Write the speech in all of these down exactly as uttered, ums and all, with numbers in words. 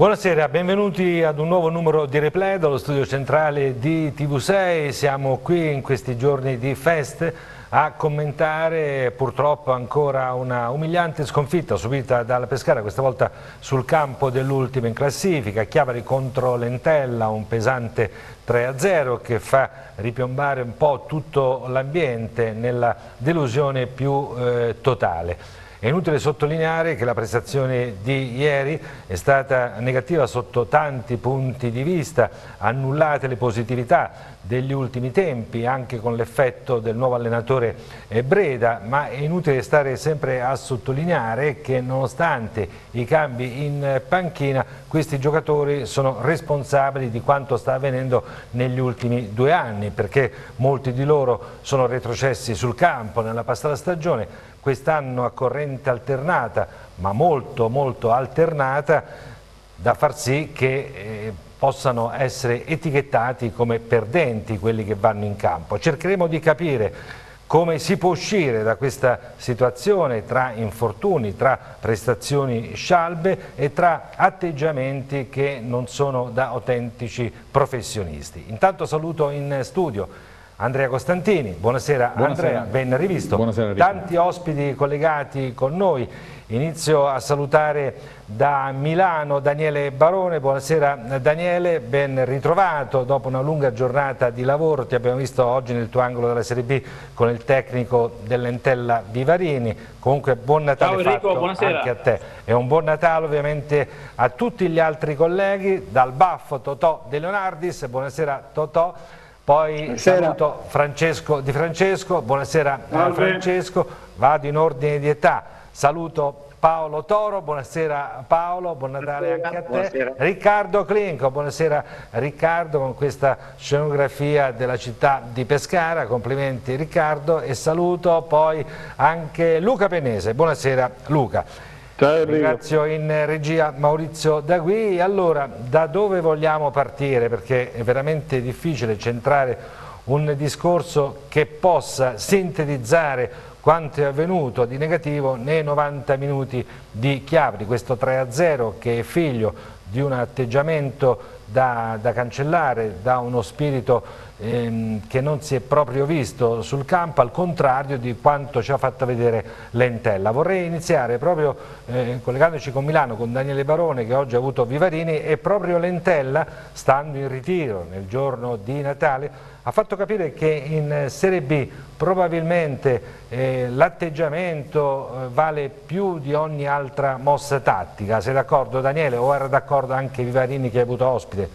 Buonasera, benvenuti ad un nuovo numero di Replay dallo studio centrale di T V sei. Siamo qui in questi giorni di feste a commentare purtroppo ancora una umiliante sconfitta subita dalla Pescara, questa volta sul campo dell'ultima in classifica. Chiavari contro l'Entella, un pesante tre a zero che fa ripiombare un po' tutto l'ambiente nella delusione più eh, totale. È inutile sottolineare che la prestazione di ieri è stata negativa sotto tanti punti di vista, annullate le positività degli ultimi tempi anche con l'effetto del nuovo allenatore Breda, ma è inutile stare sempre a sottolineare che nonostante i cambi in panchina questi giocatori sono responsabili di quanto sta avvenendo negli ultimi due anni, perché molti di loro sono retrocessi sul campo nella passata stagione. Quest'anno a corrente alternata, ma molto molto alternata, da far sì che eh, possano essere etichettati come perdenti quelli che vanno in campo. Cercheremo di capire come si può uscire da questa situazione tra infortuni, tra prestazioni scialbe e tra atteggiamenti che non sono da autentici professionisti. Intanto saluto in studio Andrea Costantini. Buonasera, buonasera Andrea, ben rivisto. Buonasera, tanti ospiti collegati con noi. Inizio a salutare da Milano Daniele Barone. Buonasera Daniele, ben ritrovato dopo una lunga giornata di lavoro. Ti abbiamo visto oggi nel tuo angolo della Serie B con il tecnico dell'Entella Vivarini. Comunque buon Natale. Ciao Enrico, buonasera anche a te e un buon Natale ovviamente a tutti gli altri colleghi. Dal baffo Totò De Leonardis. Buonasera Totò. Poi buonasera. Saluto Francesco Di Francesco, buonasera a Francesco, vado in ordine di età, saluto Paolo Toro, buonasera Paolo, buon Natale anche a te, buonasera. Riccardo Clinco, buonasera Riccardo con questa scenografia della città di Pescara, complimenti Riccardo, e saluto poi anche Luca Pennese, buonasera Luca. Ringrazio in regia Maurizio Dagui. Allora, da dove vogliamo partire? Perché è veramente difficile centrare un discorso che possa sintetizzare quanto è avvenuto di negativo nei novanta minuti di Chiavari, questo tre a zero che è figlio di un atteggiamento da, da cancellare, da uno spirito ehm, che non si è proprio visto sul campo, al contrario di quanto ci ha fatto vedere l'Entella. Vorrei iniziare proprio eh, collegandoci con Milano, con Daniele Barone che oggi ha avuto Vivarini, e proprio l'Entella, stando in ritiro nel giorno di Natale, ha fatto capire che in Serie B probabilmente eh, l'atteggiamento eh, vale più di ogni altra mossa tattica. Sei d'accordo Daniele, o era d'accordo anche Vivarini che hai avuto ospite?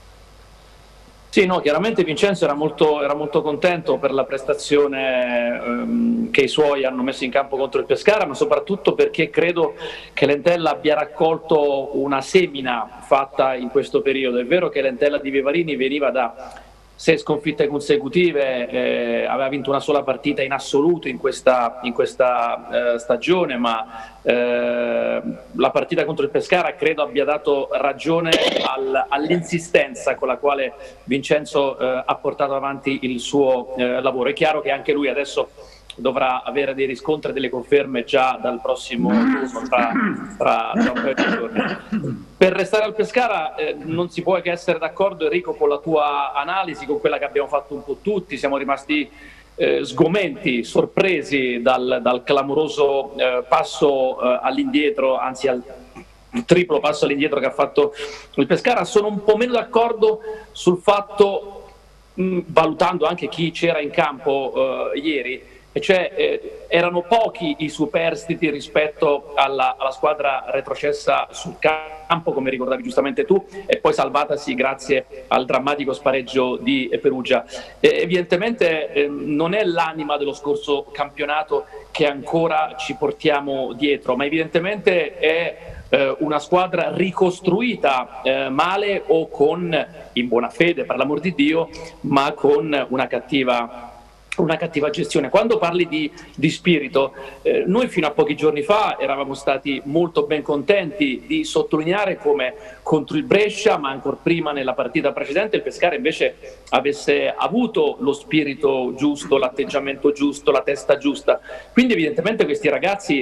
Sì, no, chiaramente Vincenzo era molto, era molto contento per la prestazione ehm, che i suoi hanno messo in campo contro il Pescara, ma soprattutto perché credo che l'Entella abbia raccolto una semina fatta in questo periodo. È vero che l'Entella di Vivarini veniva da sei sconfitte consecutive, eh, aveva vinto una sola partita in assoluto in questa, in questa eh, stagione, ma eh, la partita contro il Pescara credo abbia dato ragione al, all'insistenza con la quale Vincenzo eh, ha portato avanti il suo eh, lavoro. È chiaro che anche lui adesso dovrà avere dei riscontri e delle conferme già dal prossimo turno, tra, tra, tra un paio di giorni. Per restare al Pescara eh, non si può che essere d'accordo, Enrico, con la tua analisi, con quella che abbiamo fatto un po' tutti. Siamo rimasti eh, sgomenti, sorpresi dal, dal clamoroso eh, passo eh, all'indietro, anzi al triplo passo all'indietro che ha fatto il Pescara. Sono un po' meno d'accordo sul fatto, mh, valutando anche chi c'era in campo eh, ieri, e cioè eh, erano pochi i superstiti rispetto alla, alla squadra retrocessa sul campo, come ricordavi giustamente tu, e poi salvatasi grazie al drammatico spareggio di Perugia. Eh, evidentemente eh, non è l'anima dello scorso campionato che ancora ci portiamo dietro, ma evidentemente è eh, una squadra ricostruita eh, male o con, in buona fede per l'amor di Dio, ma con una cattiva una cattiva gestione. Quando parli di, di spirito, eh, noi fino a pochi giorni fa eravamo stati molto ben contenti di sottolineare come contro il Brescia, ma ancora prima nella partita precedente, il Pescara invece avesse avuto lo spirito giusto, l'atteggiamento giusto, la testa giusta. Quindi evidentemente questi ragazzi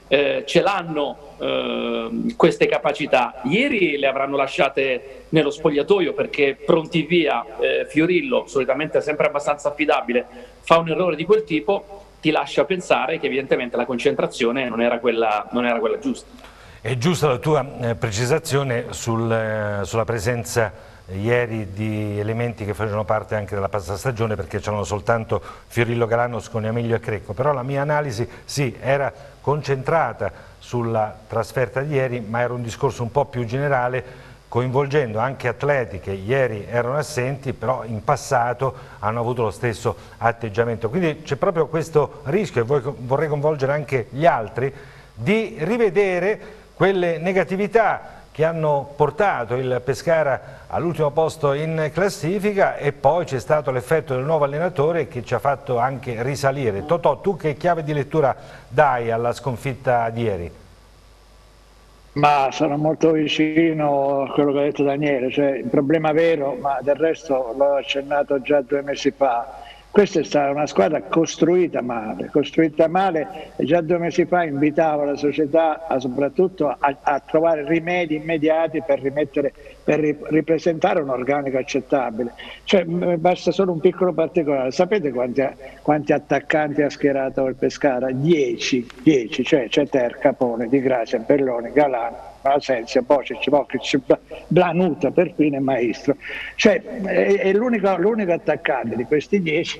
eh, ce l'hanno eh, queste capacità. Ieri le avranno lasciate nello spogliatoio perché pronti via, eh, Fiorillo, solitamente sempre abbastanza affidabile, fa un errore di quel tipo, ti lascia pensare che evidentemente la concentrazione non era quella, non era quella giusta. È giusta la tua eh, precisazione sul, eh, sulla presenza eh, ieri di elementi che facevano parte anche della passata stagione, perché c'erano soltanto Fiorillo, Galano, Sconiamiglio e Crecco, però la mia analisi sì, era concentrata sulla trasferta di ieri, ma era un discorso un po' più generale, coinvolgendo anche atleti che ieri erano assenti, però in passato hanno avuto lo stesso atteggiamento. Quindi c'è proprio questo rischio, e vorrei coinvolgere anche gli altri, di rivedere quelle negatività che hanno portato il Pescara all'ultimo posto in classifica, e poi c'è stato l'effetto del nuovo allenatore che ci ha fatto anche risalire. Totò, tu che chiave di lettura dai alla sconfitta di ieri? Ma sono molto vicino a quello che ha detto Daniele, cioè il problema vero, ma del resto l'ho accennato già due mesi fa. Questa è stata una squadra costruita male, costruita male, e già due mesi fa invitavo la società a, soprattutto a, a trovare rimedi immediati per, rimettere, per ripresentare un organico accettabile. Cioè, basta solo un piccolo particolare. Sapete quanti, quanti attaccanti ha schierato il Pescara? dieci, dieci, cioè Ceter, Capone, Di Grazia, Belloni, Galano, Asensio, Bocic, Vokic, Blanuta, perfino e Maestro. Cioè, è, è l'unico attaccante di questi dieci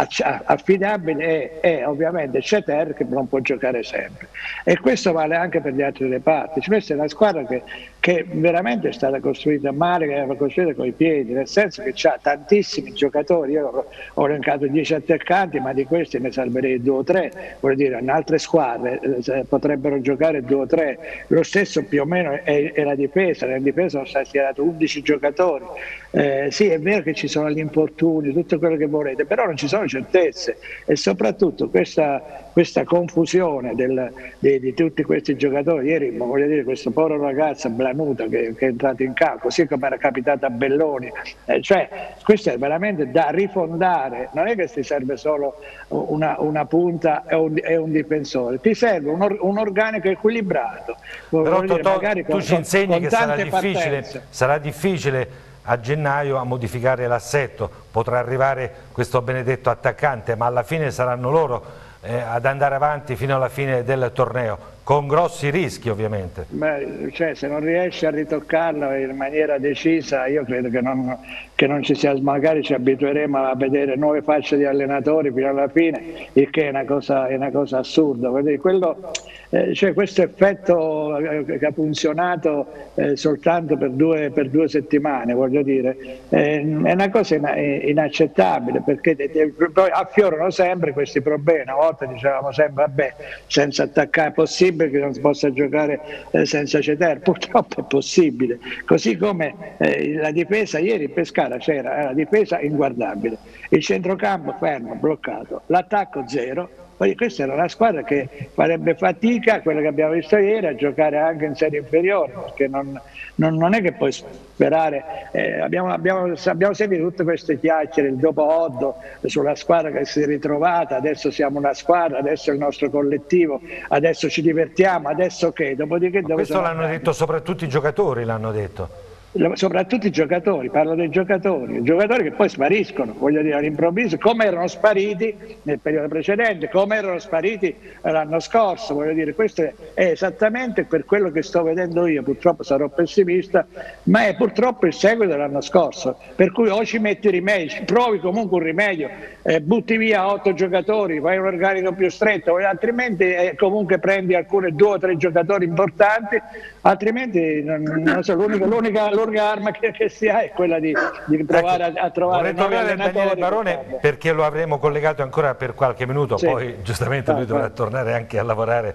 affidabile è, è ovviamente Ceter, che non può giocare sempre, e questo vale anche per gli altri reparti. Cioè, questa è una squadra che, che veramente è stata costruita male, che era costruita con i piedi, nel senso che ha tantissimi giocatori. Io ho elencato dieci attaccanti, ma di questi ne salverei due o tre, vuol dire in altre squadre eh, potrebbero giocare due o tre. Lo stesso più o meno è, è la difesa. Nella difesa sono stati schierati undici giocatori. Eh, sì, è vero che ci sono gli infortuni, tutto quello che volete, però non ci sono certezze, e soprattutto questa, questa confusione del, di, di tutti questi giocatori. Ieri, voglio dire, questo povero ragazzo Blanuta che, che è entrato in campo, così come era capitato a Belloni, eh, cioè questo è veramente da rifondare. Non è che ti serve solo una, una punta e un, e un difensore, ti serve un, or, un organico equilibrato. Però dire, Totò, magari tu con, ci insegni con che sarà difficile, partenze. sarà difficile a gennaio a modificare l'assetto, potrà arrivare questo benedetto attaccante, ma alla fine saranno loro eh, ad andare avanti fino alla fine del torneo, con grossi rischi ovviamente. Beh, cioè, se non riesci a ritoccarlo in maniera decisa, io credo che non, che non ci sia, magari ci abitueremo a vedere nuove facce di allenatori fino alla fine, il che è una cosa, è una cosa assurda. Quello, eh, cioè, questo effetto che ha funzionato eh, soltanto per due, per due settimane, voglio dire, eh, è una cosa inaccettabile, perché poi affiorano sempre questi problemi. Una volta dicevamo sempre, vabbè, senza attaccare è possibile che non si possa giocare eh, senza Ceter, purtroppo è possibile, così come eh, la difesa ieri in Pescara c'era, era la difesa inguardabile, il centrocampo fermo, bloccato, l'attacco zero. Poi questa era una squadra che farebbe fatica, quella che abbiamo visto ieri, a giocare anche in serie inferiori, perché non, non, non è che puoi sperare. Eh, abbiamo, abbiamo, abbiamo sentito tutte queste chiacchiere, il dopo Oddo, sulla squadra che si è ritrovata, adesso siamo una squadra, adesso è il nostro collettivo, adesso ci divertiamo, adesso che? Dopodiché dove questo l'hanno detto soprattutto i giocatori, l'hanno detto. Soprattutto i giocatori, parlo dei giocatori, i giocatori che poi spariscono, voglio dire, all'improvviso, come erano spariti nel periodo precedente, come erano spariti l'anno scorso, voglio dire, questo è esattamente per quello che sto vedendo io. Purtroppo sarò pessimista, ma è purtroppo il seguito dell'anno scorso, per cui o ci metti rimedi, provi comunque un rimedio, eh, butti via otto giocatori, fai un organico più stretto, altrimenti eh, comunque prendi alcune due o tre giocatori importanti, altrimenti non, non so, l'unica, l'unica, l'unica arma che, che si ha è quella di, di provare ecco, a, a trovare nuovi allenatori. Daniele Barone, perché lo avremo collegato ancora per qualche minuto, sì. Poi giustamente lui dovrà tornare anche a lavorare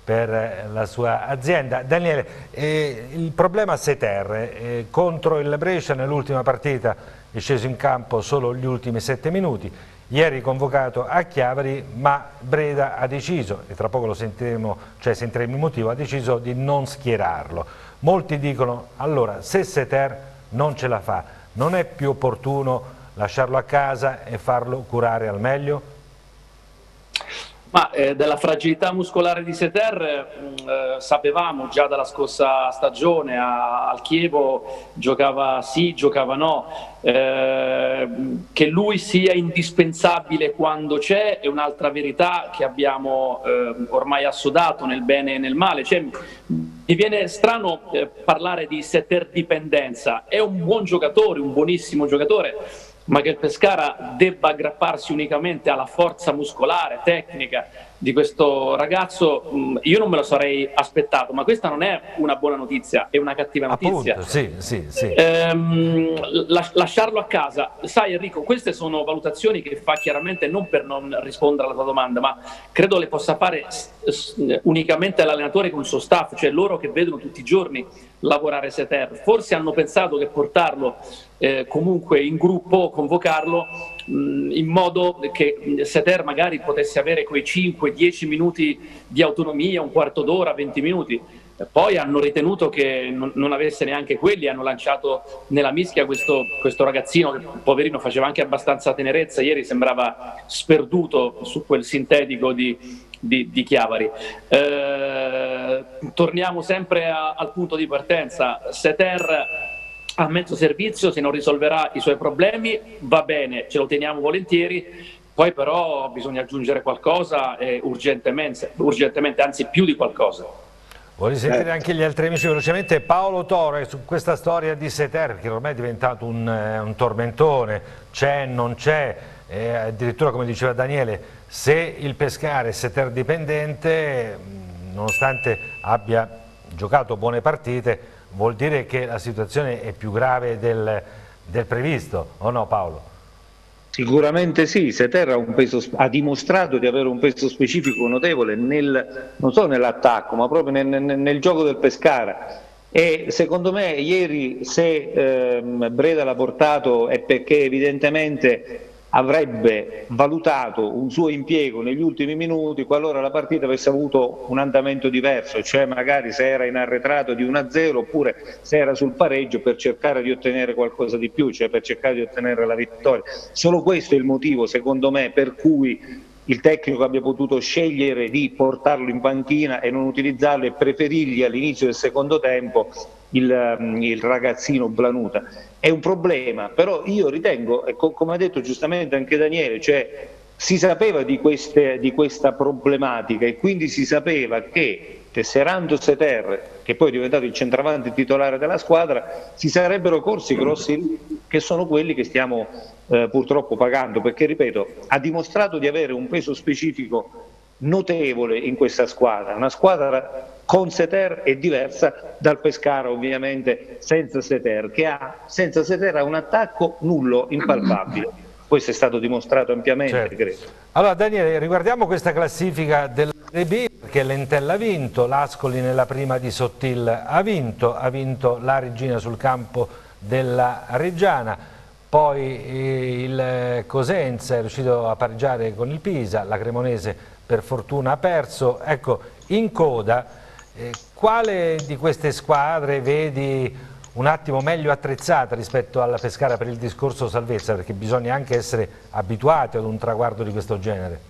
per la sua azienda. Daniele, eh, il problema Ceter, eh, contro il Brescia nell'ultima partita è sceso in campo solo gli ultimi sette minuti, ieri convocato a Chiavari, ma Breda ha deciso, e tra poco lo sentiremo, cioè sentiremo il motivo, ha deciso di non schierarlo. Molti dicono, allora, se Ceter non ce la fa, non è più opportuno lasciarlo a casa e farlo curare al meglio? Ma eh, della fragilità muscolare di Seter eh, sapevamo già dalla scorsa stagione, a, al Chievo giocava sì, giocava no, eh, che lui sia indispensabile quando c'è è un'altra verità che abbiamo eh, ormai assodato nel bene e nel male. Cioè, mi viene strano eh, parlare di Seter dipendenza, è un buon giocatore, un buonissimo giocatore, ma che il Pescara debba aggrapparsi unicamente alla forza muscolare, tecnica di questo ragazzo, io non me lo sarei aspettato, ma questa non è una buona notizia, è una cattiva notizia. Appunto, sì, sì, sì. Ehm, lasciarlo a casa, sai Enrico, queste sono valutazioni che fa chiaramente non per non rispondere alla tua domanda, ma credo le possa fare unicamente l'allenatore con il suo staff, cioè loro che vedono tutti i giorni lavorare Seter. Forse hanno pensato che portarlo eh, comunque in gruppo, convocarlo mh, in modo che Seter magari potesse avere quei cinque dieci minuti di autonomia, un quarto d'ora, venti minuti. Poi hanno ritenuto che non, non avesse neanche quelli, hanno lanciato nella mischia questo, questo ragazzino che poverino faceva anche abbastanza tenerezza, ieri sembrava sperduto su quel sintetico di Di, di Chiavari. Eh, torniamo sempre a, al punto di partenza. Seter a mezzo servizio, se non risolverà i suoi problemi va bene, ce lo teniamo volentieri, poi però bisogna aggiungere qualcosa eh, urgentemente, urgentemente, anzi più di qualcosa. Vuoi sentire anche gli altri amici velocemente? Paolo Tore su questa storia di Seter, che ormai è diventato un, un tormentone, c'è, non c'è, eh, addirittura come diceva Daniele, se il Pescara è Seter dipendente, nonostante abbia giocato buone partite, vuol dire che la situazione è più grave del, del previsto, o no Paolo? Sicuramente sì, Seter ha, un peso, ha dimostrato di avere un peso specifico notevole nel, non solo nell'attacco, ma proprio nel, nel, nel gioco del Pescara. E secondo me ieri se ehm, Breda l'ha portato è perché evidentemente avrebbe valutato un suo impiego negli ultimi minuti qualora la partita avesse avuto un andamento diverso, cioè magari se era in arretrato di uno a zero oppure se era sul pareggio, per cercare di ottenere qualcosa di più, cioè per cercare di ottenere la vittoria. Solo questo è il motivo, secondo me, per cui il tecnico abbia potuto scegliere di portarlo in panchina e non utilizzarlo e preferirgli all'inizio del secondo tempo il, il ragazzino Blanuta. È un problema, però io ritengo, e co come ha detto giustamente anche Daniele, cioè si sapeva di, queste, di questa problematica e quindi si sapeva che tesserando Seter, che poi è diventato il centravanti titolare della squadra, si sarebbero corsi grossi rischi, che sono quelli che stiamo eh, purtroppo pagando, perché ripeto, ha dimostrato di avere un peso specifico notevole in questa squadra, una squadra con Seter è diversa dal Pescara ovviamente senza Seter, che ha senza Seter ha un attacco nullo, impalpabile. Questo è stato dimostrato ampiamente, certo. Credo. Allora Daniele, riguardiamo questa classifica della Serie B, perché l'Entella ha vinto, l'Ascoli nella prima di Sottil ha vinto, ha vinto la Regina sul campo della Reggiana, poi il Cosenza è riuscito a pareggiare con il Pisa, la Cremonese per fortuna ha perso. Ecco, in coda, eh, quale di queste squadre vedi un attimo meglio attrezzata rispetto alla Pescara per il discorso salvezza, perché bisogna anche essere abituati ad un traguardo di questo genere?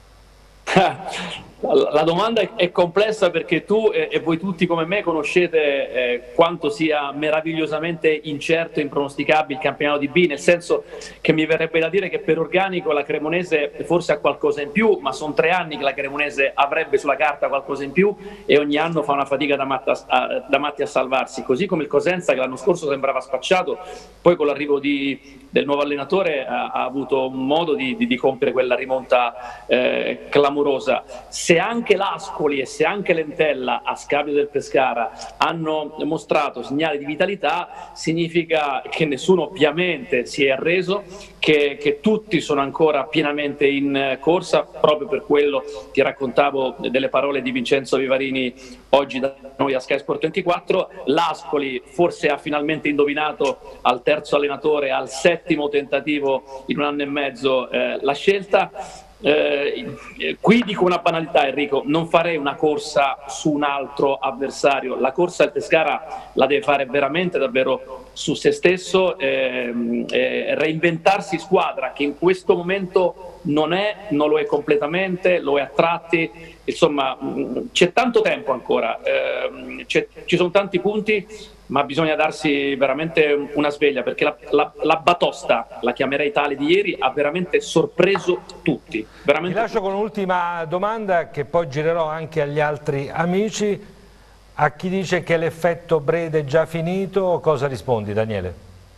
La domanda è complessa perché tu e, e voi tutti come me conoscete eh, quanto sia meravigliosamente incerto e impronosticabile il campionato di B, nel senso che mi verrebbe da dire che per organico la Cremonese forse ha qualcosa in più, ma sono tre anni che la Cremonese avrebbe sulla carta qualcosa in più e ogni anno fa una fatica da, matta, a, da matti a salvarsi, così come il Cosenza che l'anno scorso sembrava spacciato, poi con l'arrivo del nuovo allenatore ha, ha avuto un modo di, di, di compiere quella rimonta eh, clamorosa. Se anche l'Ascoli e se anche l'Entella a scapito del Pescara hanno mostrato segnali di vitalità, significa che nessuno ovviamente si è arreso, che, che tutti sono ancora pienamente in corsa. Proprio per quello ti raccontavo delle parole di Vincenzo Vivarini oggi da noi a Sky Sport ventiquattro. L'Ascoli forse ha finalmente indovinato al terzo allenatore, al settimo tentativo in un anno e mezzo eh, la scelta. Eh, qui dico una banalità Enrico, non farei una corsa su un altro avversario, la corsa del Pescara la deve fare veramente davvero su se stesso, eh, eh, reinventarsi squadra, che in questo momento non è, non lo è completamente, lo è a tratti, insomma c'è tanto tempo ancora, eh, ci sono tanti punti, ma bisogna darsi veramente una sveglia, perché la, la, la batosta, la chiamerei tale, di ieri ha veramente sorpreso tutti. Veramente Ti lascio tutti. con un'ultima domanda che poi girerò anche agli altri amici. A chi dice che l'effetto Breda è già finito, cosa rispondi, Daniele?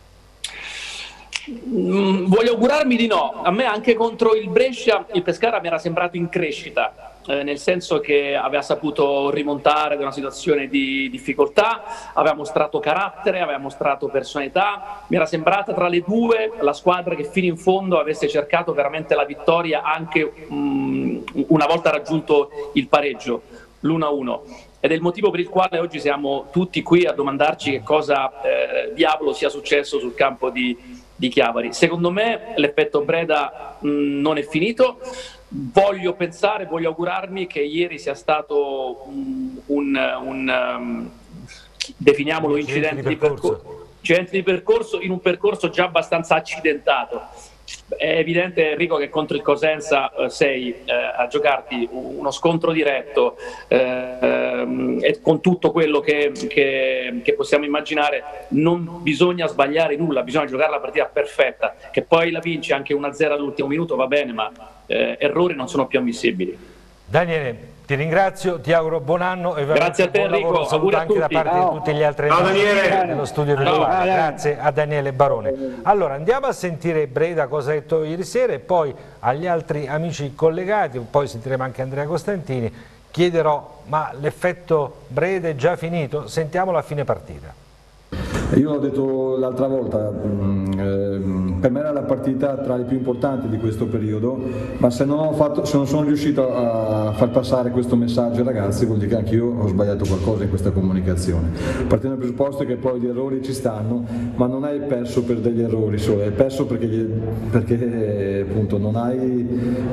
Mm, voglio augurarmi di no. A me anche contro il Brescia il Pescara mi era sembrato in crescita. Eh, nel senso che aveva saputo rimontare da una situazione di difficoltà, aveva mostrato carattere, aveva mostrato personalità, mi era sembrata tra le due la squadra che fino in fondo avesse cercato veramente la vittoria anche um, una volta raggiunto il pareggio, l'uno a uno. Ed è il motivo per il quale oggi siamo tutti qui a domandarci che cosa eh, diavolo sia successo sul campo di, di Chiavari. Secondo me l'effetto Breda mh, non è finito. Voglio pensare, voglio augurarmi che ieri sia stato un, un, un um, definiamolo incidente di percorso, incidente di percorso in un percorso già abbastanza accidentato. È evidente, Enrico, che contro il Cosenza eh, sei eh, a giocarti uno scontro diretto eh, e con tutto quello che, che, che possiamo immaginare. Non bisogna sbagliare nulla, bisogna giocare la partita perfetta, che poi la vince anche uno a zero all'ultimo minuto, va bene, ma eh, errori non sono più ammissibili. Daniele, ti ringrazio, ti auguro buon anno e grazie a te, buon Enrico. lavoro. Saluto anche da parte Ciao. di tutti gli altri Ciao, Daniele. nello studio di Roma. Grazie a Daniele Barone. Allora andiamo a sentire Breda cosa ha detto ieri sera e poi agli altri amici collegati, poi sentiremo anche Andrea Costantini, chiederò: ma l'effetto Breda è già finito? Sentiamolo a fine partita. Io l'ho detto l'altra volta, per me era la partita tra le più importanti di questo periodo, ma se non, ho fatto, se non sono riuscito a far passare questo messaggio ai ragazzi vuol dire che anche io ho sbagliato qualcosa in questa comunicazione. Partendo dal presupposto che poi gli errori ci stanno, ma non hai perso per degli errori solo, hai perso perché, perché appunto non hai...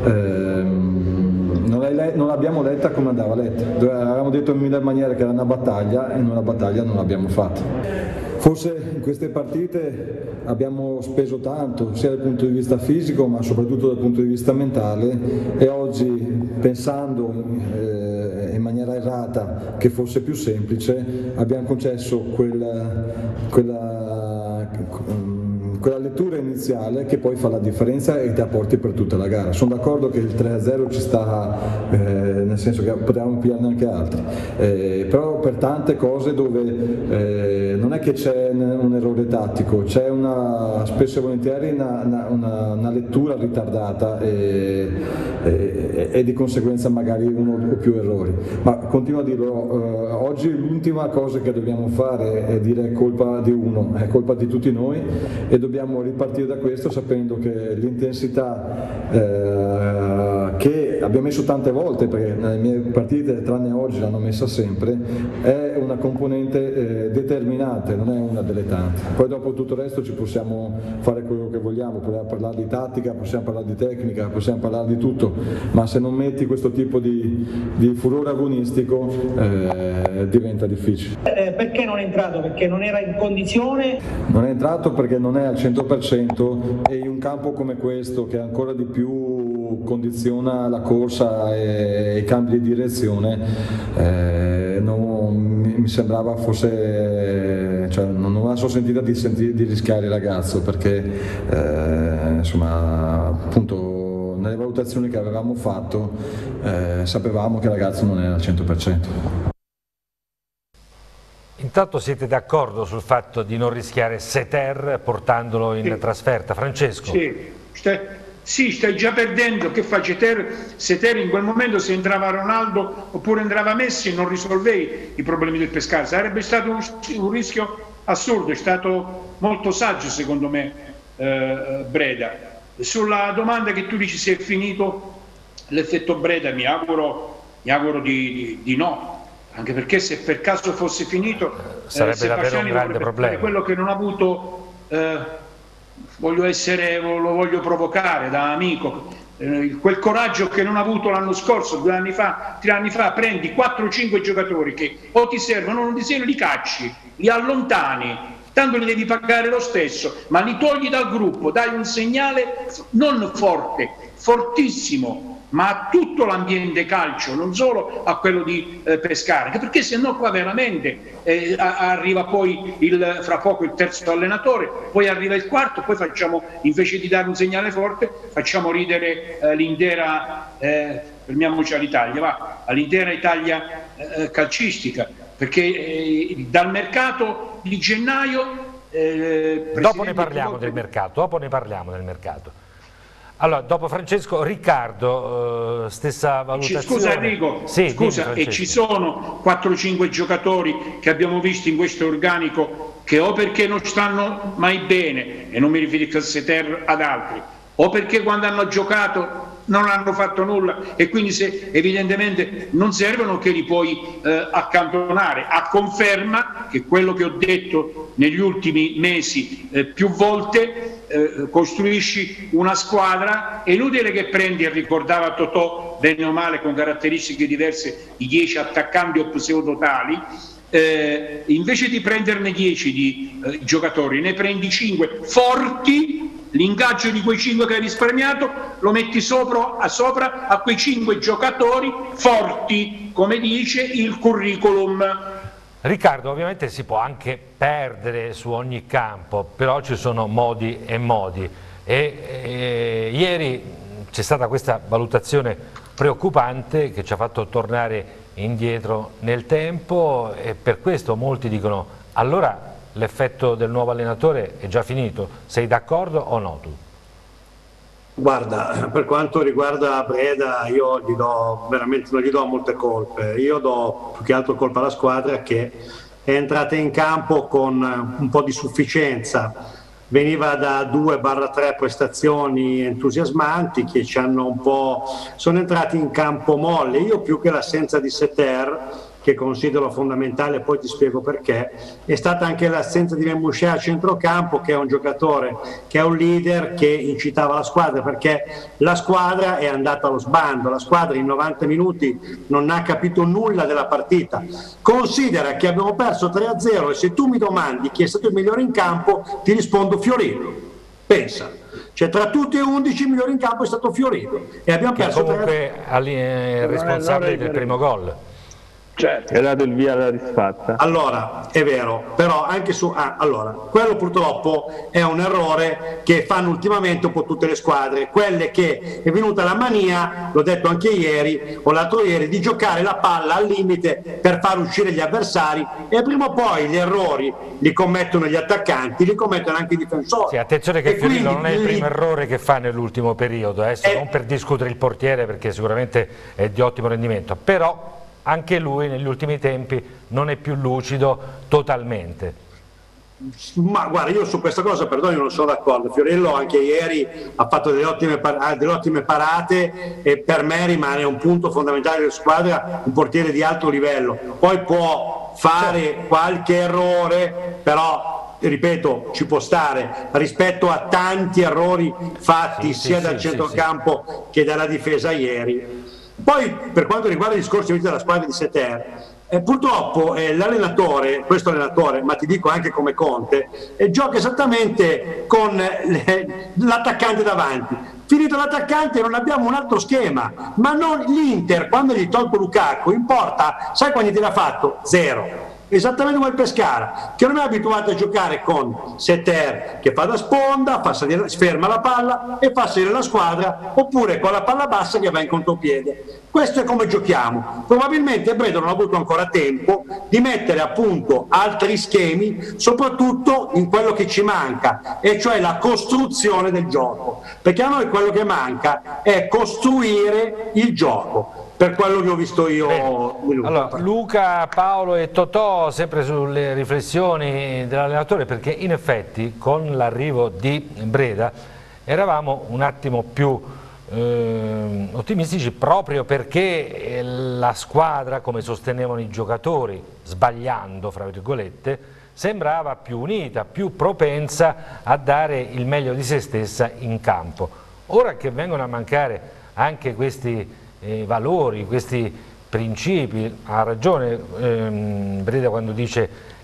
Ehm, Non, let, non l'abbiamo letta come andava letta, avevamo detto in mille maniere che era una battaglia e una battaglia non l'abbiamo fatta. Forse in queste partite abbiamo speso tanto sia dal punto di vista fisico ma soprattutto dal punto di vista mentale, e oggi pensando eh, in maniera errata che fosse più semplice abbiamo concesso quel, quella, quella lettura iniziale che poi fa la differenza e ti apporti per tutta la gara. Sono d'accordo che il tre a zero ci sta, eh, nel senso che potevamo pigliarne anche altri, eh, però per tante cose dove eh, non è che c'è un errore tattico, c'è una, spesso e volentieri una, una, una lettura ritardata e, e, e di conseguenza magari uno o più errori. Ma continuo a dirlo, eh, oggi l'ultima cosa che dobbiamo fare è dire è colpa di uno, è colpa di tutti noi, e dobbiamo ripartire da questo sapendo che l'intensità eh, che abbiamo messo tante volte, perché nelle mie partite tranne oggi l'hanno messa sempre, è una componente eh, determinante, non è una delle tante. Poi dopo tutto il resto ci possiamo fare quello che vogliamo, possiamo parlare di tattica, possiamo parlare di tecnica, possiamo parlare di tutto, ma se non metti questo tipo di, di furore agonistico eh, diventa difficile. Eh, perché non è entrato? Perché non era in condizione? Non è entrato perché non è al cento per cento, e in un campo come questo che ancora di più condiziona la corsa e i cambi di direzione, eh, non, mi, mi sembrava fosse, cioè, non, non la so sentita di, sentire, di rischiare il ragazzo, perché eh, insomma appunto nelle valutazioni che avevamo fatto eh, sapevamo che il ragazzo non era al cento per cento. Intanto siete d'accordo sul fatto di non rischiare Seter portandolo in sì. trasferta? Francesco? Sì, stai, sì, stai già perdendo. Che fa Seter? Seter in quel momento, se entrava Ronaldo oppure entrava Messi, non risolvevi i problemi del Pescara. Sarebbe stato un, un rischio assurdo. È stato molto saggio secondo me eh, Breda. Sulla domanda che tu dici se è finito l'effetto Breda, mi auguro, mi auguro di, di, di no. Anche perché se per caso fosse finito sarebbe eh, davvero un grande problema. Quello che non ha avuto, eh, voglio essere, lo voglio provocare da amico, eh, quel coraggio che non ha avuto l'anno scorso, due anni fa, tre anni fa, prendi quattro o cinque giocatori che o ti servono o non ti servono, li cacci, li allontani, tanto li devi pagare lo stesso, ma li togli dal gruppo, dai un segnale non forte, fortissimo, ma a tutto l'ambiente calcio, non solo a quello di eh, Pescara, perché se no qua veramente eh, arriva poi il, fra poco il terzo allenatore, poi arriva il quarto, poi facciamo, invece di dare un segnale forte, facciamo ridere eh, l'intera, eh, fermiamoci all'Italia, va, all'intera Italia eh, calcistica, perché eh, dal mercato di gennaio... Eh, dopo ne parliamo del mercato, dopo ne parliamo del mercato. Allora, dopo Francesco, Riccardo, eh, stessa valutazione. Scusa Enrico, sì, scusa, e ci sono quattro cinque giocatori che abbiamo visto in questo organico che o perché non stanno mai bene, e non mi riferisco a Seter, ad altri, o perché quando hanno giocato non hanno fatto nulla e quindi se evidentemente non servono che li puoi eh, accantonare, a conferma che quello che ho detto negli ultimi mesi eh, più volte, eh, costruisci una squadra, è inutile che prendi, e ricordava Totò bene o male con caratteristiche diverse, i dieci attaccanti o pseudotali, eh, invece di prenderne dieci di eh, giocatori ne prendi cinque forti. L'ingaggio di quei cinque che hai risparmiato lo metti sopra a, sopra a quei cinque giocatori forti, come dice il curriculum. Riccardo, ovviamente si può anche perdere su ogni campo, però ci sono modi e modi. E, e, ieri c'è stata questa valutazione preoccupante che ci ha fatto tornare indietro nel tempo e per questo molti dicono allora l'effetto del nuovo allenatore è già finito, sei d'accordo o no tu? Guarda, per quanto riguarda Breda io gli do veramente, non gli do molte colpe, io do più che altro colpa alla squadra che è entrata in campo con un po' di sufficienza, veniva da due tre prestazioni entusiasmanti che ci hanno un po', sono entrati in campo molle, io più che l'assenza di Seter, che considero fondamentale, poi ti spiego perché, è stata anche l'assenza di Memouché a centrocampo, che è un giocatore, che è un leader, che incitava la squadra, perché la squadra è andata allo sbando, la squadra in novanta minuti non ha capito nulla della partita. Considera che abbiamo perso tre a zero e se tu mi domandi chi è stato il migliore in campo, ti rispondo Fiorino. Pensa. Cioè tra tutti e undici il migliore in campo è stato Fiorino. E abbiamo che perso comunque è responsabile del primo gol. Certo. È dato il via alla disfatta. Allora, è vero, però anche su... Ah, allora, quello purtroppo è un errore che fanno ultimamente un po' tutte le squadre, quelle che è venuta la mania, l'ho detto anche ieri o l'altro ieri, di giocare la palla al limite per far uscire gli avversari e prima o poi gli errori li commettono gli attaccanti, li commettono anche i difensori. Sì, attenzione che Fiorino non è il primo errore che fa nell'ultimo periodo, adesso eh, non per discutere il portiere perché sicuramente è di ottimo rendimento, però anche lui negli ultimi tempi non è più lucido totalmente. Ma guarda, io su questa cosa, perdoni, non sono d'accordo. Fiorello anche ieri ha fatto delle ottime, delle ottime parate e per me rimane un punto fondamentale della squadra, un portiere di alto livello. Poi può fare qualche errore, però ripeto, ci può stare rispetto a tanti errori fatti sì, sia sì, dal sì, centrocampo sì, sì. che dalla difesa ieri. Poi per quanto riguarda i discorsi della squadra di Seter, eh, purtroppo eh, l'allenatore, questo allenatore, ma ti dico anche come Conte, eh, gioca esattamente con l'attaccante davanti. Finito l'attaccante non abbiamo un altro schema, ma non l'Inter, quando gli tolto Lukaku, in porta, sai quanti te l'ha fatto? Zero. Esattamente come il Pescara, che non è abituato a giocare con Seter che fa da sponda, fa salire, ferma la palla e fa salire la squadra, oppure con la palla bassa che va in contropiede. Questo è come giochiamo. Probabilmente Breda non ha avuto ancora tempo di mettere a punto altri schemi, soprattutto in quello che ci manca, e cioè la costruzione del gioco, perché a noi quello che manca è costruire il gioco. Per quello che ho visto io. Allora, Luca, Paolo e Totò sempre sulle riflessioni dell'allenatore, perché in effetti con l'arrivo di Breda eravamo un attimo più eh, ottimistici proprio perché la squadra, come sostenevano i giocatori, sbagliando fra virgolette, sembrava più unita, più propensa a dare il meglio di se stessa in campo. Ora che vengono a mancare anche questi Eh, valori, questi principi, ha ragione ehm, Breda quando dice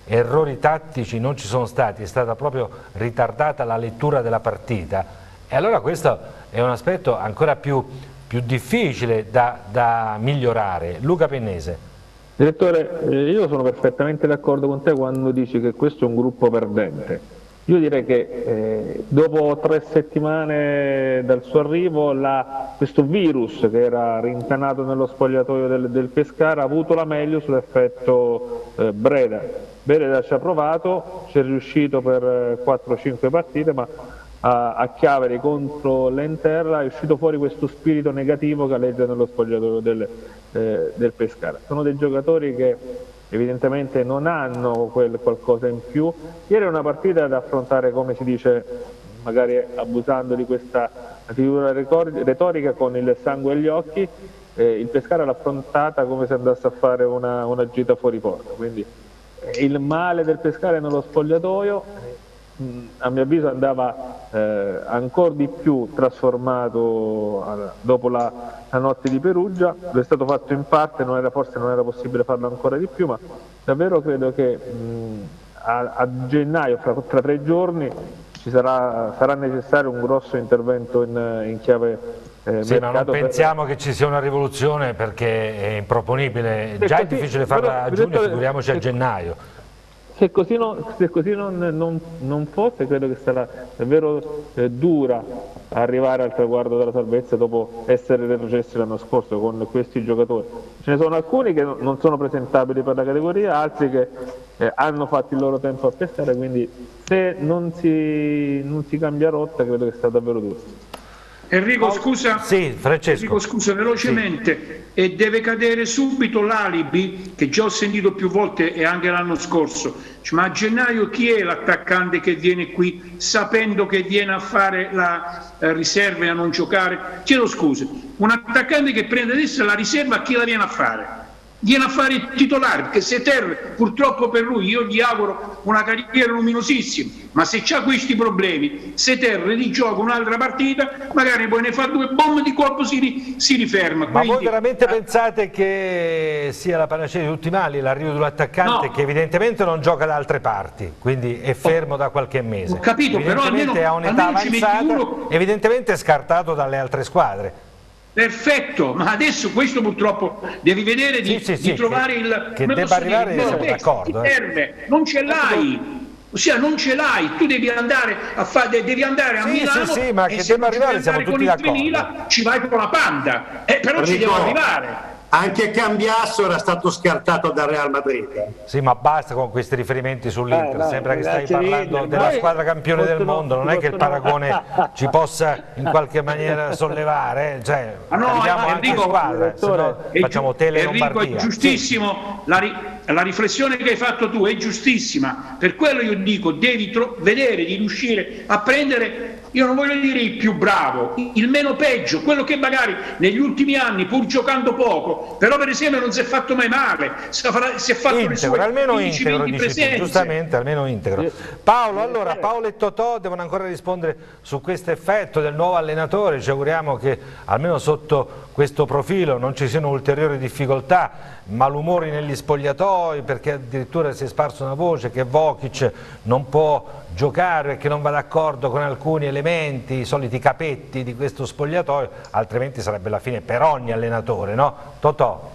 errori tattici non ci sono stati, è stata proprio ritardata la lettura della partita, e allora questo è un aspetto ancora più, più difficile da, da migliorare. Luca Pennese. Direttore, io sono perfettamente d'accordo con te quando dici che questo è un gruppo perdente. Io direi che eh, dopo tre settimane dal suo arrivo la, questo virus che era rintanato nello spogliatoio del, del Pescara ha avuto la meglio sull'effetto eh, Breda. Breda ci ha provato, ci è riuscito per quattro cinque partite, ma a, a Chiavari contro l'Enterra è uscito fuori questo spirito negativo che aleggia nello spogliatoio del, eh, del Pescara. Sono dei giocatori che evidentemente non hanno quel qualcosa in più. Ieri è una partita da affrontare, come si dice, magari abusando di questa figura retorica, con il sangue agli occhi. Eh, il Pescara l'ha affrontata come se andasse a fare una, una gita fuori porta, quindi eh, il male del Pescara è nello spogliatoio, eh, a mio avviso andava eh, ancora di più trasformato eh, dopo la, la notte di Perugia. Lo è stato fatto in parte, non era, forse non era possibile farlo ancora di più, ma davvero credo che mh, a, a gennaio, fra, tra tre giorni, ci sarà, sarà necessario un grosso intervento in, in chiave eh, sì, ma non pensiamo per... che ci sia una rivoluzione, perché è improponibile, se già così, è difficile farla però, a giugno, detto, figuriamoci a gennaio. Se così, non, se così non, non, non fosse, credo che sarà davvero eh, dura arrivare al traguardo della salvezza dopo essere retrocessi l'anno scorso con questi giocatori. Ce ne sono alcuni che non sono presentabili per la categoria, altri che eh, hanno fatto il loro tempo a Pescara, quindi se non si, non si cambia rotta credo che sia davvero duro. Enrico, scusa, sì, Francesco. Enrico, scusa velocemente, sì. E deve cadere subito l'alibi, che già ho sentito più volte e anche l'anno scorso, cioè, ma a gennaio chi è l'attaccante che viene qui sapendo che viene a fare la eh, riserva e a non giocare? Chiedo scusa, un attaccante che prende adesso la riserva, chi la viene a fare? Viene a fare il titolare, perché Seter, purtroppo per lui, io gli auguro una carriera luminosissima, ma se c'ha questi problemi, Seter rigioca un'altra partita, magari poi ne fa due bombe di colpo, si, ri, si riferma. Ma Quindi, voi veramente eh, pensate che sia la panacea di tutti i mali l'arrivo di un attaccante no. che evidentemente non gioca da altre parti, quindi è fermo ho, da qualche mese? Ho capito, però almeno, ha un'età avanzata, uno... evidentemente è scartato dalle altre squadre. Perfetto, ma adesso questo purtroppo devi vedere di, sì, sì, di sì, trovare che, il... Che debba arrivare, dire, siamo d'accordo. Eh. Serve, non ce l'hai, ossia non ce l'hai, tu devi andare a fare, devi andare a sì, Milano sì, sì, ma e che se debba non arrivare siamo tutti d'accordo. tremila ci vai con la Panda, eh, però ci devo arrivare. Anche Cambiasso era stato scartato dal Real Madrid. Sì, ma basta con questi riferimenti sull'Inter, eh, sembra che stai parlando Inter, della noi, squadra campione del possono, mondo, non è che il paragone ci possa in qualche maniera sollevare, cioè ah, no, abbiamo anche Enrico, squadra, se no facciamo tele Enrico, Lombardia. è giustissimo, sì. la, ri, la riflessione che hai fatto tu è giustissima, per quello io dico, devi vedere di riuscire a prendere, io non voglio dire il più bravo, il meno peggio, quello che magari negli ultimi anni, pur giocando poco, però per esempio non si è fatto mai male, si è fatto integro, le sue almeno integro, dici tu, giustamente, almeno integro. Paolo, allora Paolo e Totò devono ancora rispondere su questo effetto del nuovo allenatore, ci auguriamo che almeno sotto questo profilo non ci siano ulteriori difficoltà, malumori negli spogliatoi, perché addirittura si è sparsa una voce che Vokic non può giocare perché non va d'accordo con alcuni elementi, i soliti capetti di questo spogliatoio, altrimenti sarebbe la fine per ogni allenatore, no? Totò.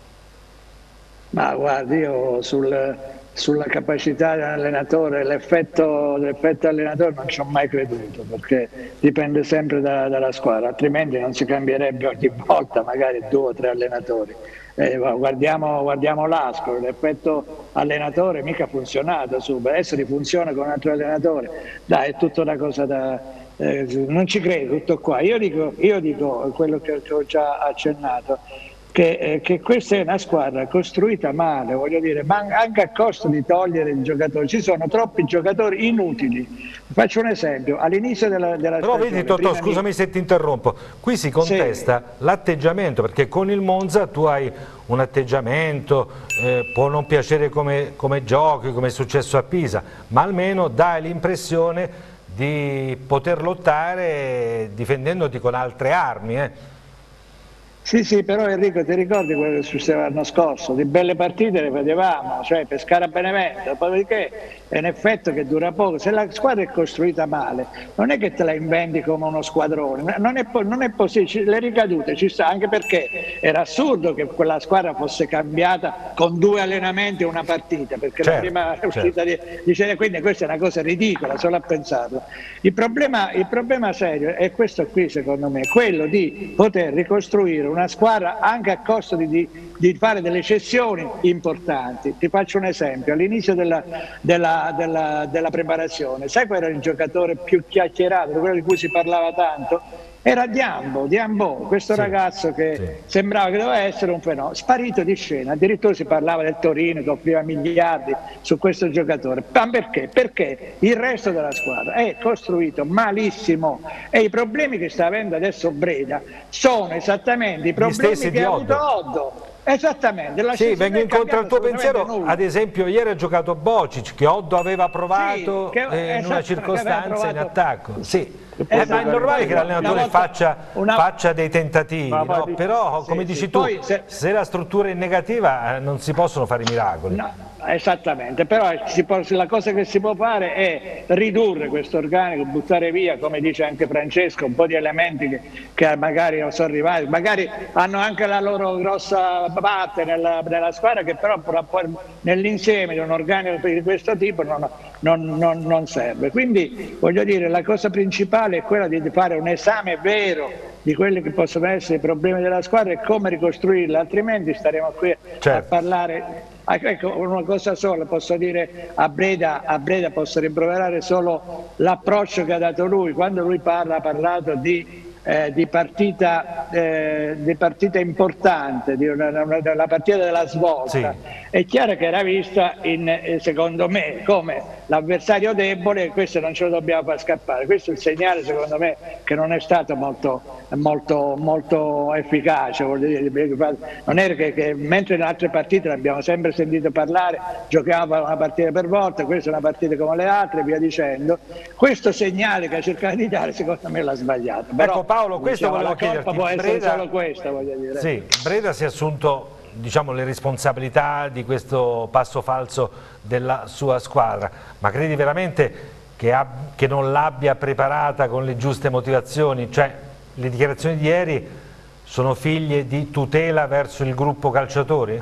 Ma guardi, io sul, sulla capacità dell'allenatore, l'effetto allenatore non ci ho mai creduto, perché dipende sempre da, dalla squadra, altrimenti non si cambierebbe ogni volta magari due o tre allenatori. Eh, guardiamo guardiamo l'Ascoli, l'effetto allenatore mica ha funzionato subito, adesso rifunziona con un altro allenatore, dai, è tutta una cosa da... Eh, non ci credo, tutto qua. Io dico, io dico quello che ho già accennato, Che, eh, che questa è una squadra costruita male, voglio dire, ma anche a costo di togliere il giocatore. Ci sono troppi giocatori inutili. Faccio un esempio, all'inizio della, della Però stagione, vedi Totò, scusami di... se ti interrompo, qui si contesta sì. l'atteggiamento, perché con il Monza tu hai un atteggiamento, eh, può non piacere come, come giochi, come è successo a Pisa, ma almeno dai l'impressione di poter lottare difendendoti con altre armi. Eh. Sì, sì, però Enrico, ti ricordi quello che succedeva l'anno scorso? Di belle partite le vedevamo, cioè Pescara-Benevento, dopodiché è un effetto che dura poco. Se la squadra è costruita male, non è che te la inventi come uno squadrone, non è, non è possibile, le ricadute ci sta, anche perché era assurdo che quella squadra fosse cambiata con due allenamenti e una partita, perché certo, la prima è uscita certo. di, di serie, quindi questa è una cosa ridicola, solo a pensarlo. Il problema, il problema serio è questo qui, secondo me, quello di poter ricostruire una squadra anche a costo di, di, di fare delle cessioni importanti. Ti faccio un esempio: all'inizio della, della, della, della preparazione, sai qual era il giocatore più chiacchierato, quello di cui si parlava tanto? Era Diambo, Diambo, questo sì, ragazzo che sì. sembrava che doveva essere un fenomeno, sparito di scena, addirittura si parlava del Torino che offriva miliardi su questo giocatore. Ma perché? Perché il resto della squadra è costruito malissimo e i problemi che sta avendo adesso Breda sono esattamente i problemi che ha avuto Oddo. Esattamente. La sì, vengo incontro al tuo pensiero, nulla. Ad esempio ieri ha giocato Bocic che Oddo aveva provato sì, che, eh, in esatto, una circostanza provato... in attacco. Sì. Eh, ma è normale che l'allenatore volta, faccia, una... faccia dei tentativi, no? Però come sì, dici sì. tu, Poi, se... se la struttura è negativa non si possono fare i miracoli. No, esattamente, però si può, la cosa che si può fare è ridurre questo organico, buttare via, come dice anche Francesco, un po' di elementi che, che magari non sono arrivati, magari hanno anche la loro grossa parte nella, nella squadra, che però nell'insieme di un organico di questo tipo non, non, non, non serve. Quindi voglio dire, la cosa principale è quella di fare un esame vero di quelli che possono essere i problemi della squadra e come ricostruirla, altrimenti staremo qui certo. a parlare. Ecco, una cosa sola posso dire a Breda, a Breda posso rimproverare solo l'approccio che ha dato lui. Quando lui parla, ha parlato di Eh, di, partita, eh, di partita importante, di una, una, una partita della svolta, sì. È chiaro che era vista in, eh, secondo me come l'avversario debole, e questo non ce lo dobbiamo far scappare. Questo è il segnale, secondo me, che non è stato molto, molto, molto efficace. Voglio dire, non è che, che mentre in altre partite l'abbiamo sempre sentito parlare, giocavamo una partita per volta, questa è una partita come le altre, via dicendo. Questo segnale che ha cercato di dare, secondo me, l'ha sbagliato. Però, ecco, Paolo, questo diciamo, volevo chiederti. Può essere Breda, solo questa, voglio dire. Sì, Breda si è assunto, diciamo, le responsabilità di questo passo falso della sua squadra, ma credi veramente che, ha, che non l'abbia preparata con le giuste motivazioni? Cioè, le dichiarazioni di ieri sono figlie di tutela verso il gruppo calciatori?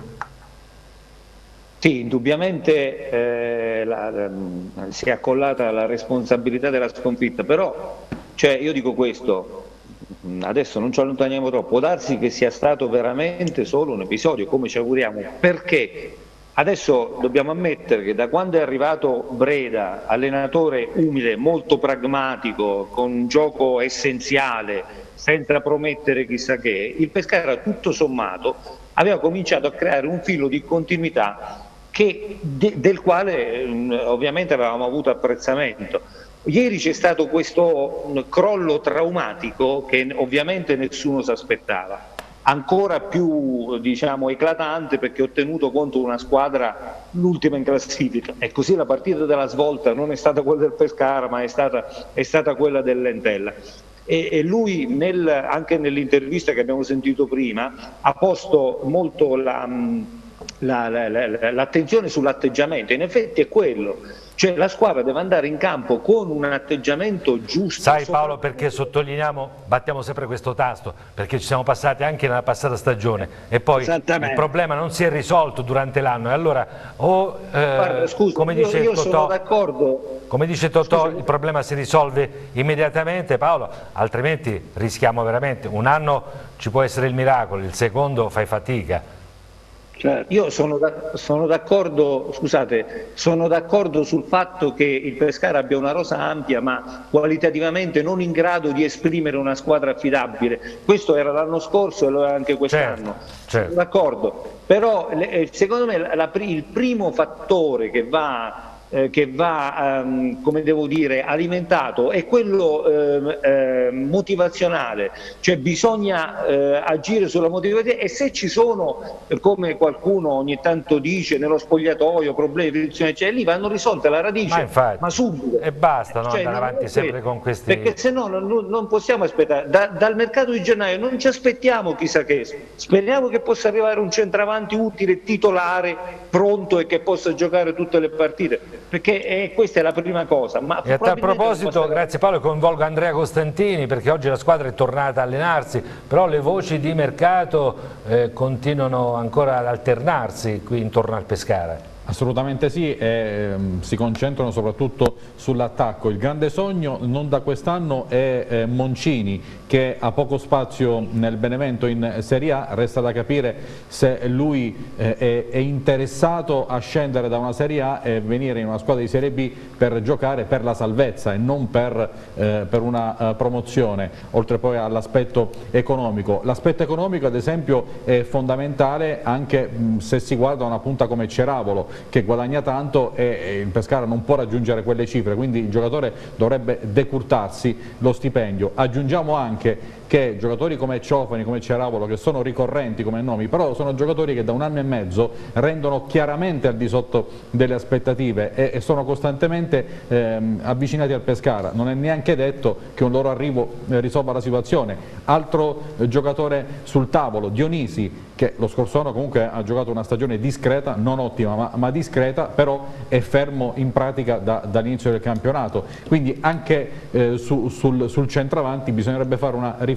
Sì, indubbiamente eh, la, la, si è accollata la responsabilità della sconfitta, però cioè, io dico questo, adesso non ci allontaniamo troppo, può darsi che sia stato veramente solo un episodio, come ci auguriamo, perché adesso dobbiamo ammettere che da quando è arrivato Breda, allenatore umile, molto pragmatico, con un gioco essenziale, senza promettere chissà che, il Pescara tutto sommato aveva cominciato a creare un filo di continuità che, de, del quale ovviamente avevamo avuto apprezzamento. Ieri c'è stato questo crollo traumatico che ovviamente nessuno si aspettava, ancora più diciamo eclatante perché ottenuto contro una squadra l'ultima in classifica, e così la partita della svolta non è stata quella del Pescara ma è stata, è stata quella dell'Entella. E, e lui nel, anche nell'intervista che abbiamo sentito prima ha posto molto la, la, la, la, l'attenzione sull'atteggiamento, in effetti è quello. Cioè la squadra deve andare in campo con un atteggiamento giusto. Sai Paolo, perché sottolineiamo, battiamo sempre questo tasto, perché ci siamo passati anche nella passata stagione e poi il problema non si è risolto durante l'anno e allora o eh, Guarda, scusa, come dice io, io Totò, sono d'accordo. Come dice Totò, il problema si risolve immediatamente, Paolo, altrimenti rischiamo veramente, un anno ci può essere il miracolo, il secondo fai fatica. Certo. Io sono, da, sono d'accordo, scusate, sono d'accordo sul fatto che il Pescara abbia una rosa ampia ma qualitativamente non in grado di esprimere una squadra affidabile. Questo era l'anno scorso e lo è anche quest'anno. Certo, certo. Sono d'accordo, però secondo me la, la, il primo fattore che va eh, che va, ehm, come devo dire, alimentato è quello eh, eh, motivazionale, cioè bisogna eh, agire sulla motivazione, e se ci sono, come qualcuno ogni tanto dice, nello spogliatoio problemi, cioè lì vanno risolte alla radice, ma, infatti, ma subito. E basta, no? Cioè, andare avanti sempre con questi... Perché se no non, non possiamo aspettare, da, dal mercato di gennaio non ci aspettiamo chissà che, speriamo che possa arrivare un centravanti utile, titolare, pronto e che possa giocare tutte le partite, perché eh, questa è la prima cosa. Ma e a tal proposito, grazie Paolo, coinvolgo Andrea Costantini, perché oggi la squadra è tornata a allenarsi, però le voci di mercato eh, continuano ancora ad alternarsi qui intorno al Pescara. Assolutamente sì, e ehm, si concentrano soprattutto sull'attacco. Il grande sogno non da quest'anno è eh, Moncini, che ha poco spazio nel Benevento in Serie A. Resta da capire se lui eh, è, è interessato a scendere da una Serie A e venire in una squadra di Serie B per giocare per la salvezza e non per, eh, per una uh, promozione, oltre poi all'aspetto economico. L'aspetto economico ad esempio è fondamentale anche mh, se si guarda una punta come Ceravolo, che guadagna tanto e il Pescara non può raggiungere quelle cifre, quindi il giocatore dovrebbe decurtarsi lo stipendio. Aggiungiamo anche che giocatori come Ciofani, come Ceravolo, che sono ricorrenti come nomi, però sono giocatori che da un anno e mezzo rendono chiaramente al di sotto delle aspettative e, e sono costantemente ehm, avvicinati al Pescara. Non è neanche detto che un loro arrivo eh, risolva la situazione. Altro eh, giocatore sul tavolo, Dionisi, che lo scorso anno comunque ha giocato una stagione discreta, non ottima ma, ma discreta, però è fermo in pratica da, dall'inizio del campionato, quindi anche eh, su, sul, sul centravanti bisognerebbe fare una riflessione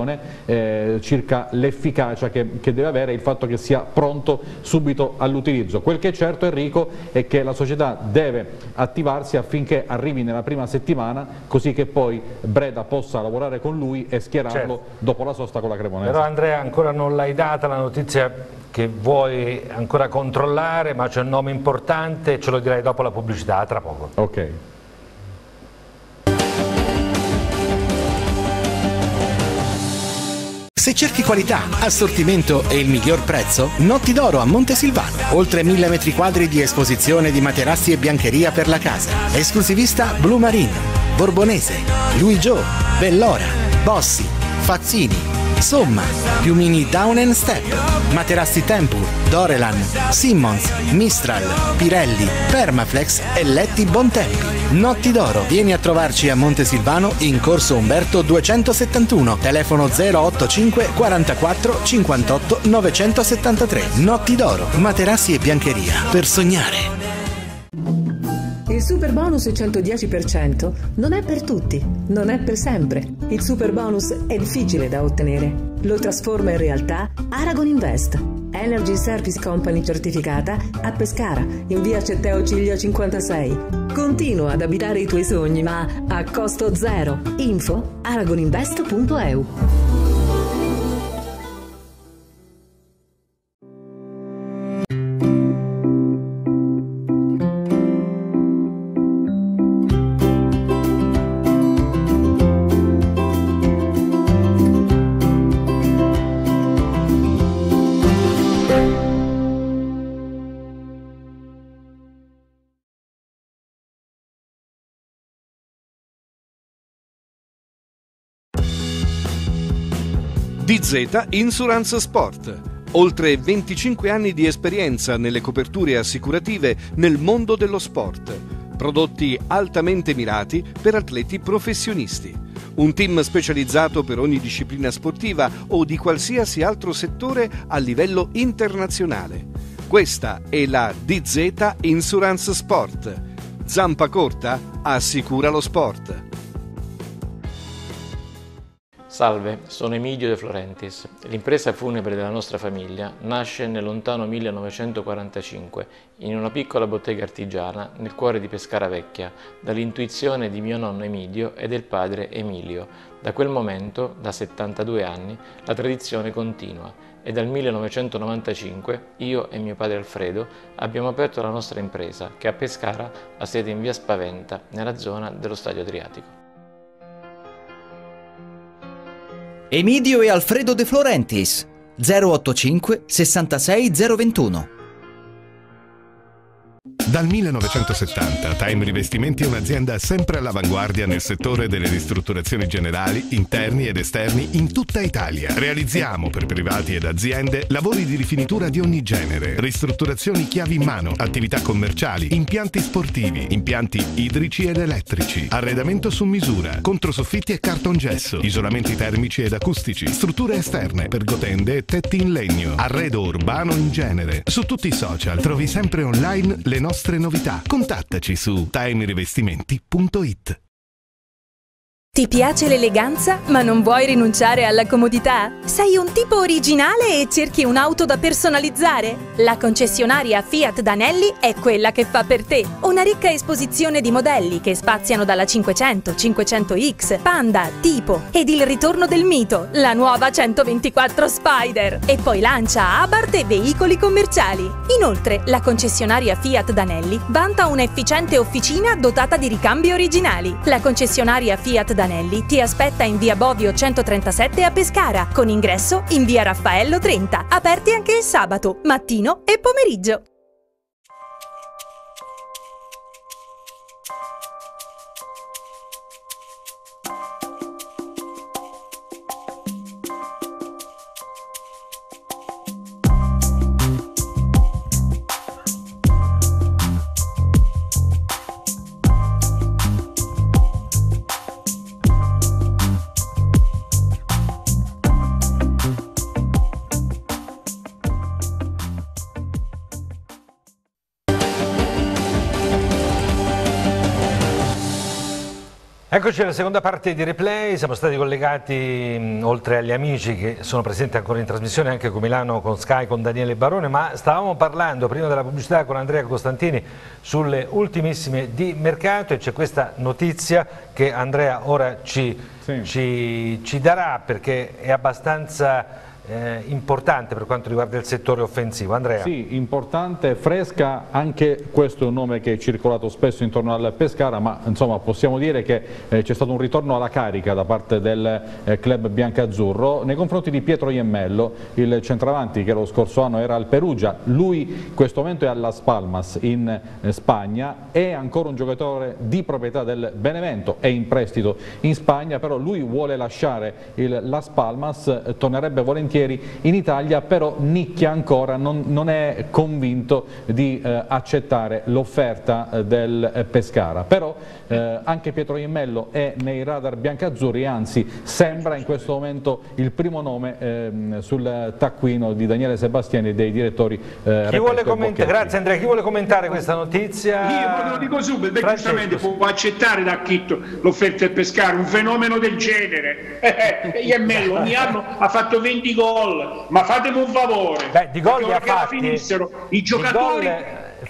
eh, circa l'efficacia che, che deve avere, il fatto che sia pronto subito all'utilizzo. Quel che è certo, Enrico, è che la società deve attivarsi affinché arrivi nella prima settimana, così che poi Breda possa lavorare con lui e schierarlo, certo, dopo la sosta con la Cremonese. Però Andrea, ancora non l'hai data la notizia che vuoi ancora controllare, ma c'è un nome importante, ce lo dirai dopo la pubblicità, tra poco. Ok. Se cerchi qualità, assortimento e il miglior prezzo, Notti d'Oro a Montesilvano. Oltre mille metri quadri di esposizione di materassi e biancheria per la casa. Esclusivista Blue Marine, Borbonese, Louis Gio, Bellora, Bossi, Fazzini, Somma, piumini Down and Step, materassi Tempur, Dorelan, Simmons, Mistral, Pirelli, Permaflex e letti Bontempi. Notti d'Oro, vieni a trovarci a Montesilvano in corso Umberto duecentosettantuno, telefono zero otto cinque quarantaquattro cinquantotto novecentosettantatré. Notti d'Oro, materassi e biancheria per sognare. Il super bonus cento dieci per cento non è per tutti, non è per sempre. Il super bonus è difficile da ottenere. Lo trasforma in realtà Aragon Invest, Energy Service Company certificata a Pescara, in via Cetteo Ciglio cinquantasei. Continua ad abitare i tuoi sogni, ma a costo zero. Info aragoninvest punto e u. D Z Insurance Sport. Oltre venticinque anni di esperienza nelle coperture assicurative nel mondo dello sport. Prodotti altamente mirati per atleti professionisti. Un team specializzato per ogni disciplina sportiva o di qualsiasi altro settore a livello internazionale. Questa è la D Z Insurance Sport. Zampa corta assicura lo sport. Salve, sono Emidio De Florentis. L'impresa funebre della nostra famiglia nasce nel lontano millenovecentoquarantacinque in una piccola bottega artigiana nel cuore di Pescara Vecchia, dall'intuizione di mio nonno Emidio e del padre Emilio. Da quel momento, da settantadue anni, la tradizione continua e dal millenovecentonovantacinque io e mio padre Alfredo abbiamo aperto la nostra impresa che a Pescara ha sede in via Spaventa, nella zona dello Stadio Adriatico. Emidio e Alfredo De Florentis, zero otto cinque sessantasei zero ventuno. Dal millenovecentosettanta Time Rivestimenti è un'azienda sempre all'avanguardia nel settore delle ristrutturazioni generali, interni ed esterni in tutta Italia. Realizziamo per privati ed aziende lavori di rifinitura di ogni genere, ristrutturazioni chiavi in mano, attività commerciali, impianti sportivi, impianti idrici ed elettrici, arredamento su misura, controsoffitti e cartongesso, isolamenti termici ed acustici, strutture esterne, pergotende e tetti in legno, arredo urbano in genere. Su tutti i social trovi sempre online le nostre novità. Contattaci su time rivestimenti punto it. Ti piace l'eleganza, ma non vuoi rinunciare alla comodità? Sei un tipo originale e cerchi un'auto da personalizzare? La concessionaria Fiat Danelli è quella che fa per te. Una ricca esposizione di modelli che spaziano dalla cinquecento, cinquecento X, Panda, Tipo ed il ritorno del mito, la nuova centoventiquattro Spider. E poi lancia Abarth e veicoli commerciali. Inoltre, la concessionaria Fiat Danelli vanta un'efficiente officina dotata di ricambi originali. La concessionaria Fiat Danelli ti aspetta in via Bovio centotrentasette a Pescara, con ingresso in via Raffaello trenta, aperti anche il sabato, mattino e pomeriggio. Eccoci alla seconda parte di Replay, siamo stati collegati mh, oltre agli amici che sono presenti ancora in trasmissione anche con Milano, con Sky, con Daniele Barone, ma stavamo parlando prima della pubblicità con Andrea Costantini sulle ultimissime di mercato e c'è questa notizia che Andrea ora ci, sì. ci, ci darà perché è abbastanza Eh, importante per quanto riguarda il settore offensivo. Andrea. Sì, importante, fresca, anche questo è un nome che è circolato spesso intorno al Pescara, ma insomma possiamo dire che eh, c'è stato un ritorno alla carica da parte del eh, club biancazzurro nei confronti di Pietro Iemmello, il centravanti che lo scorso anno era al Perugia, lui in questo momento è alla Las Palmas in eh, Spagna, è ancora un giocatore di proprietà del Benevento, è in prestito in Spagna, però lui vuole lasciare il Las Palmas, eh, tornerebbe volentieri in Italia, però nicchia ancora, non, non è convinto di eh, accettare l'offerta eh, del eh, Pescara, però eh, anche Pietro Iemmello è nei radar biancazzurri, anzi sembra in questo momento il primo nome eh, sul taccuino di Daniele Sebastiani e dei direttori eh, chi vuole commentare, grazie Andrea, chi vuole commentare questa notizia? Io ve lo dico subito, perché giustamente può accettare da Chitto l'offerta del Pescara, un fenomeno del genere. eh, Iemmello ogni anno ha fatto venti gol, ma fatemi un favore. Beh, di gol li ha fatti. Finissero i giocatori e,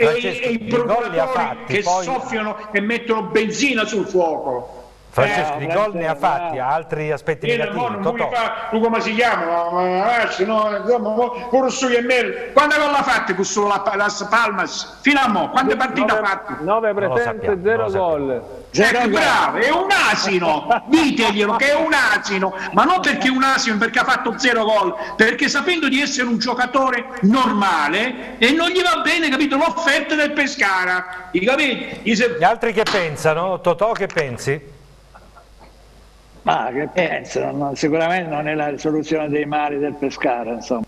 e i procuratori che poi soffiano e mettono benzina sul fuoco. Francesco, eh, di gol ne ha fatti, altri aspetti negativi. Non non fa, tu come si chiama? Pure su Iemmello. Quante gol ha fatti su la Las Palmas? Fino a mo', quante partite ha fatto? nove presenze, zero gol. Ecco, bravo, è un asino, diteglielo che è un asino, ma non perché è un asino, perché ha fatto zero gol, perché sapendo di essere un giocatore normale e non gli va bene, capito, l'offerta del Pescara, capito? Gli altri che pensano? Totò, che pensi? Ma che pensano? No, sicuramente non è la soluzione dei mali del Pescara, insomma.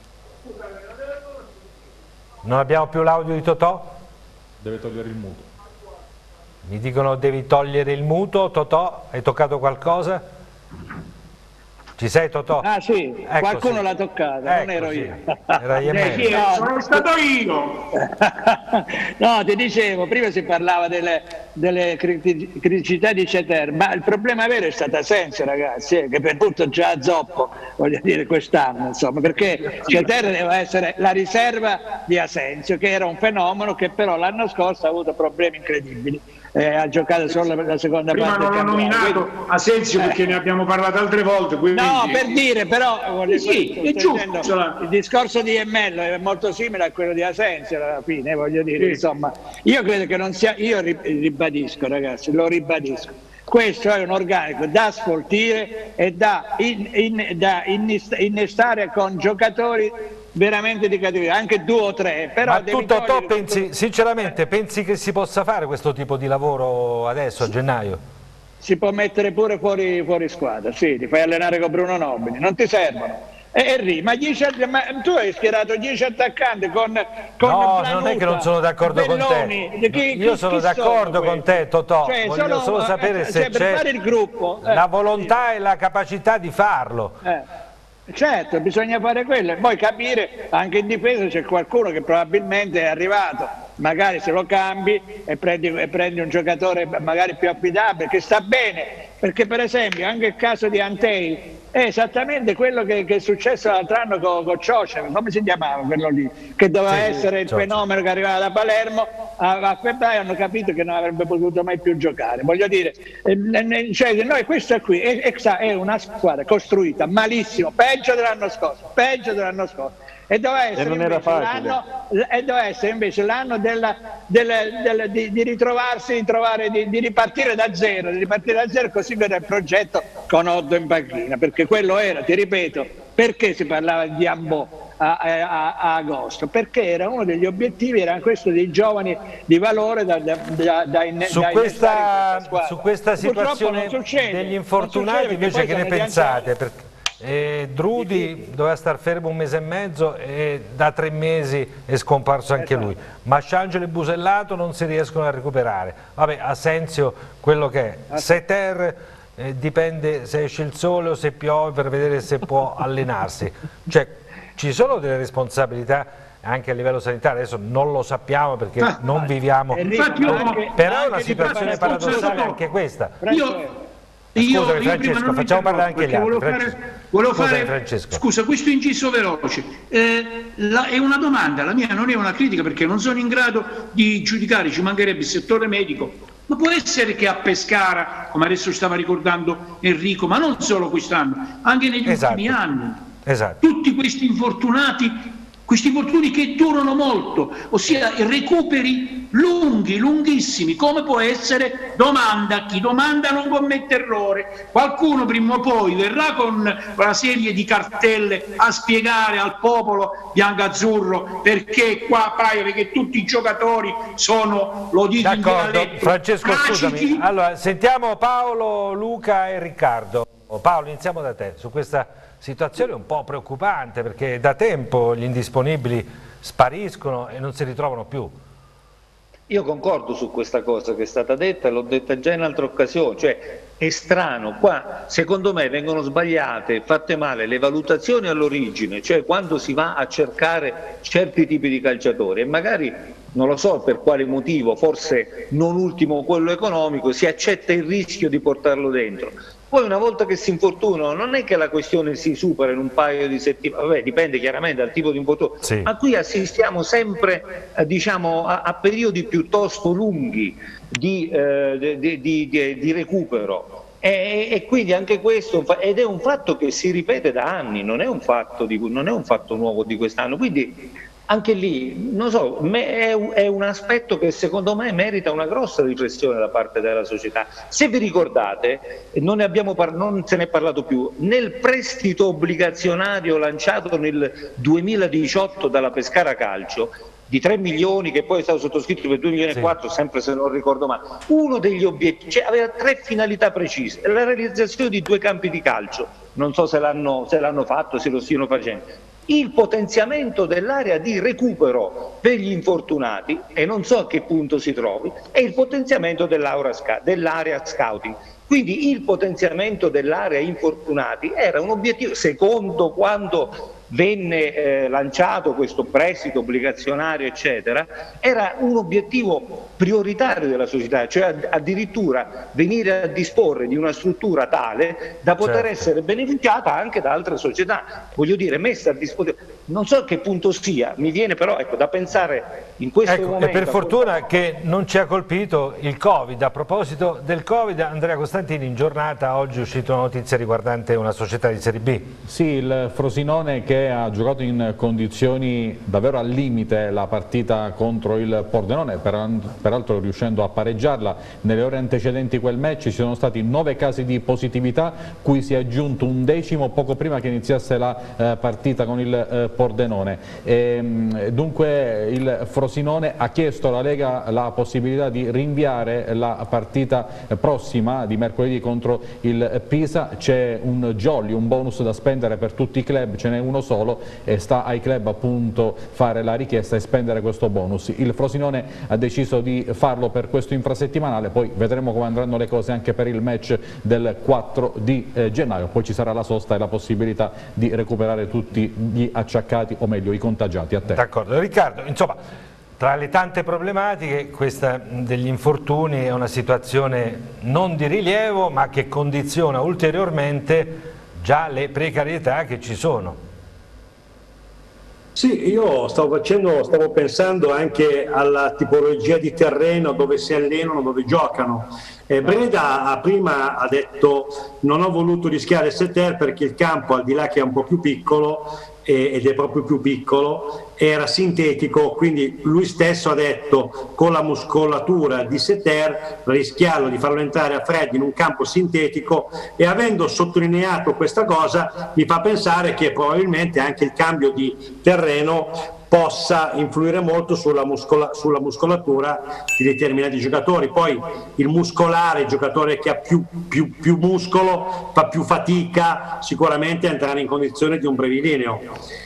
Non abbiamo più l'audio di Totò? Deve togliere il muto. Mi dicono devi togliere il muto. Totò, hai toccato qualcosa? Ci sei Totò? Ah sì, ecco, qualcuno sì. l'ha toccata, ecco, non ero sì. io. Era eh, sì, no, sono stato io. No, ti dicevo, prima si parlava delle, delle criticità di Ceter, ma il problema vero è stata Asensio, ragazzi, eh, che per tutto già a zoppo, voglio dire, quest'anno, insomma, perché Ceter deve essere la riserva di Asensio, che era un fenomeno che però l'anno scorso ha avuto problemi incredibili. Eh, ha giocato solo la, la seconda prima parte. Prima non ho nominato quindi... Asensio perché eh. ne abbiamo parlato altre volte. Quindi... No, per dire, però voglio sì, dire, è giusto, dicendo, il discorso di Iemmello è molto simile a quello di Asensio alla fine, voglio dire, sì. Insomma, io credo che non sia, io ribadisco ragazzi, lo ribadisco, questo è un organico da sfoltire e da, in, in, da innestare con giocatori veramente di categoria, anche due o tre. Però ma tu Totò pensi, sinceramente, pensi che si possa fare questo tipo di lavoro adesso, a gennaio? Si può mettere pure fuori, fuori squadra, sì, ti fai allenare con Bruno Nobili, non ti servono. E, ma, dieci, ma tu hai schierato dieci attaccanti con, con no, Planuta, non è che non sono d'accordo con te. Chi, Io chi, sono d'accordo con te, Totò. Cioè, voglio sono, solo sapere eh, se c'è eh, la volontà sì. e la capacità di farlo. Eh. Certo, bisogna fare quello e poi capire anche in difesa c'è qualcuno che probabilmente è arrivato, magari se lo cambi e prendi, e prendi un giocatore magari più affidabile, che sta bene, perché per esempio anche il caso di Antei è esattamente quello che, che è successo l'altro anno con, con Cioce, come si chiamava quello lì, che doveva sì, essere il Cioce. Fenomeno che arrivava da Palermo, a, a febbraio hanno capito che non avrebbe potuto mai più giocare. Voglio dire, eh, cioè, noi questa qui è, è una squadra costruita malissimo, peggio dell'anno scorso, peggio dell'anno scorso. E doveva essere, invece, invece l'anno della, della, della, di, di ritrovarsi, di, trovare, di, di ripartire da zero, di ripartire da zero, così era il progetto con Oddo in panchina, perché quello era, ti ripeto, perché si parlava di Ambò a, a, a agosto? Perché era uno degli obiettivi, era questo dei giovani di valore da, da, da, da, in, su, da questa, questa su questa situazione succede, degli infortunati invece che ne pensate? Perché Eh, Drudi doveva star fermo un mese e mezzo e da tre mesi è scomparso anche lui. Masciangelo e Busellato non si riescono a recuperare. Vabbè, Asensio quello che è. Seter eh, dipende se esce il sole o se piove per vedere se può allenarsi. Cioè, ci sono delle responsabilità anche a livello sanitario, adesso non lo sappiamo perché ah, non viviamo, infatti, io, anche, però è una situazione paradossale anche questa. Io, Io, Scusami, io Francesco, facciamo parlare anche gli altri. Volevo fare, volevo Scusami, fare scusa, questo inciso veloce eh, la, è una domanda, la mia non è una critica perché non sono in grado di giudicare, ci mancherebbe il settore medico, ma può essere che a Pescara, come adesso stava ricordando Enrico, ma non solo quest'anno, anche negli esatto. ultimi anni, esatto. tutti questi infortunati, questi infortuni che durano molto, ossia recuperi lunghi, lunghissimi, come può essere, domanda, chi domanda non commette errore, qualcuno prima o poi verrà con una serie di cartelle a spiegare al popolo biancazzurro perché qua pare che tutti i giocatori sono, lo dico in dialetto, Francesco, scusami, allora sentiamo Paolo, Luca e Riccardo. Paolo, iniziamo da te, su questa situazione un po' preoccupante perché da tempo gli indisponibili spariscono e non si ritrovano più. Io concordo su questa cosa che è stata detta, l'ho detta già in altre occasioni, cioè è strano, qua secondo me vengono sbagliate, fatte male le valutazioni all'origine, cioè quando si va a cercare certi tipi di calciatori e magari, non lo so per quale motivo, forse non ultimo quello economico, si accetta il rischio di portarlo dentro. Poi una volta che si infortunano non è che la questione si supera in un paio di settimane, vabbè, dipende chiaramente dal tipo di infortunio, sì. ma qui assistiamo sempre eh, diciamo, a, a periodi piuttosto lunghi di, eh, di, di, di, di recupero e, e quindi anche questo, ed è un fatto che si ripete da anni, non è un fatto, di, non è un fatto nuovo di quest'anno, quindi anche lì, non so, è un aspetto che secondo me merita una grossa riflessione da parte della società. Se vi ricordate, non, ne abbiamo non se ne è parlato più, nel prestito obbligazionario lanciato nel duemiladiciotto dalla Pescara Calcio, di tre milioni che poi è stato sottoscritto per due milioni e quattro, sempre se non ricordo male, uno degli obiettivi, cioè aveva tre finalità precise, la realizzazione di due campi di calcio, non so se l'hanno se l'hanno fatto, se lo stiano facendo, il potenziamento dell'area di recupero per gli infortunati, e non so a che punto si trovi, e il potenziamento dell'area scouting. Quindi il potenziamento dell'area infortunati era un obiettivo, secondo quando venne eh, lanciato questo prestito obbligazionario eccetera, era un obiettivo prioritario della società, cioè addirittura venire a disporre di una struttura tale da poter certo. essere beneficiata anche da altre società, voglio dire, messa a disposizione. Non so a che punto sia, mi viene però ecco, da pensare in questo ecco, momento. E per fortuna che non ci ha colpito il Covid. A proposito del Covid, Andrea Costantini, in giornata oggi è uscita una notizia riguardante una società di Serie B. Sì, il Frosinone che ha giocato in condizioni davvero al limite la partita contro il Pordenone, peraltro riuscendo a pareggiarla. Nelle ore antecedenti quel match ci sono stati nove casi di positività, cui si è aggiunto un decimo poco prima che iniziasse la eh, partita con il eh, Pordenone. E, dunque il Frosinone ha chiesto alla Lega la possibilità di rinviare la partita prossima di mercoledì contro il Pisa. C'è un jolly, un bonus da spendere per tutti i club, ce n'è uno solo e sta ai club appunto fare la richiesta e spendere questo bonus. Il Frosinone ha deciso di farlo per questo infrasettimanale, poi vedremo come andranno le cose anche per il match del quattro di eh, gennaio, poi ci sarà la sosta e la possibilità di recuperare tutti gli acciaccati, o meglio i contagiati. A te. D'accordo, Riccardo, insomma, tra le tante problematiche questa degli infortuni è una situazione non di rilievo ma che condiziona ulteriormente già le precarietà che ci sono. Sì, io stavo facendo, stavo pensando anche alla tipologia di terreno dove si allenano, dove giocano. Eh, Breda prima ha detto non ho voluto rischiare Setter perché il campo, al di là che è un po' più piccolo eh, ed è proprio più piccolo, era sintetico, quindi lui stesso ha detto con la muscolatura di Setter rischiarlo di farlo entrare a freddo in un campo sintetico, e avendo sottolineato questa cosa mi fa pensare che probabilmente anche il cambio di terreno possa influire molto sulla, muscola, sulla muscolatura di determinati giocatori. Poi il muscolare, il giocatore che ha più, più, più muscolo fa più fatica sicuramente a entrare in condizione di un brevilineo.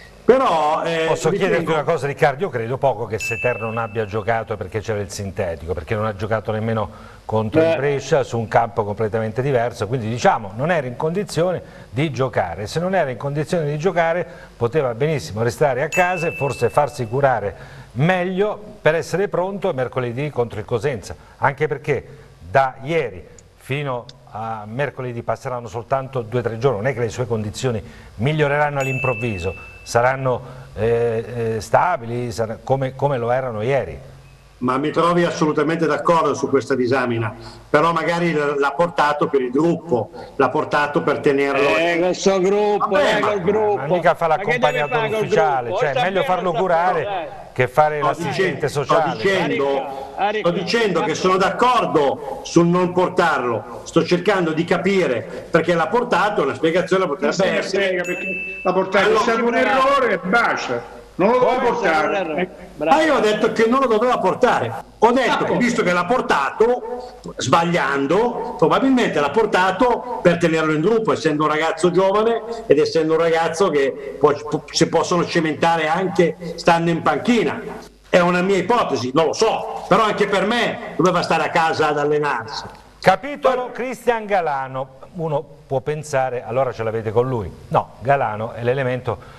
Però, eh, posso chiederti ritengo... una cosa, Riccardo? Io credo poco che Setter non abbia giocato perché c'era il sintetico, perché non ha giocato nemmeno contro Beh. il Brescia su un campo completamente diverso, quindi diciamo non era in condizione di giocare. Se non era in condizione di giocare poteva benissimo restare a casa e forse farsi curare meglio per essere pronto mercoledì contro il Cosenza, anche perché da ieri fino a mercoledì passeranno soltanto due o tre giorni, non è che le sue condizioni miglioreranno all'improvviso, saranno eh, eh, stabili sar come, come lo erano ieri. Ma mi trovi assolutamente d'accordo su questa disamina, però magari l'ha portato per il gruppo, l'ha portato per tenerlo. Eh, questo gruppo, Vabbè, eh, ma, col gruppo. Ma mica fa l'accompagnatore ufficiale, cioè è meglio farlo curare che fare l'assistente sociale. Sto dicendo, sto dicendo che sono d'accordo sul non portarlo, sto cercando di capire perché l'ha portato, una spiegazione potrebbe essere. L'ha portato, allora, è stato un errore e basta. Non lo doveva portare. Ma io ho detto che non lo doveva portare. Ho detto che visto che l'ha portato, sbagliando, probabilmente l'ha portato per tenerlo in gruppo, essendo un ragazzo giovane ed essendo un ragazzo che può, si possono cementare anche stando in panchina. È una mia ipotesi, non lo so, però anche per me doveva stare a casa ad allenarsi. Capitolo Cristian Galano. Uno può pensare, allora ce l'avete con lui. No, Galano è l'elemento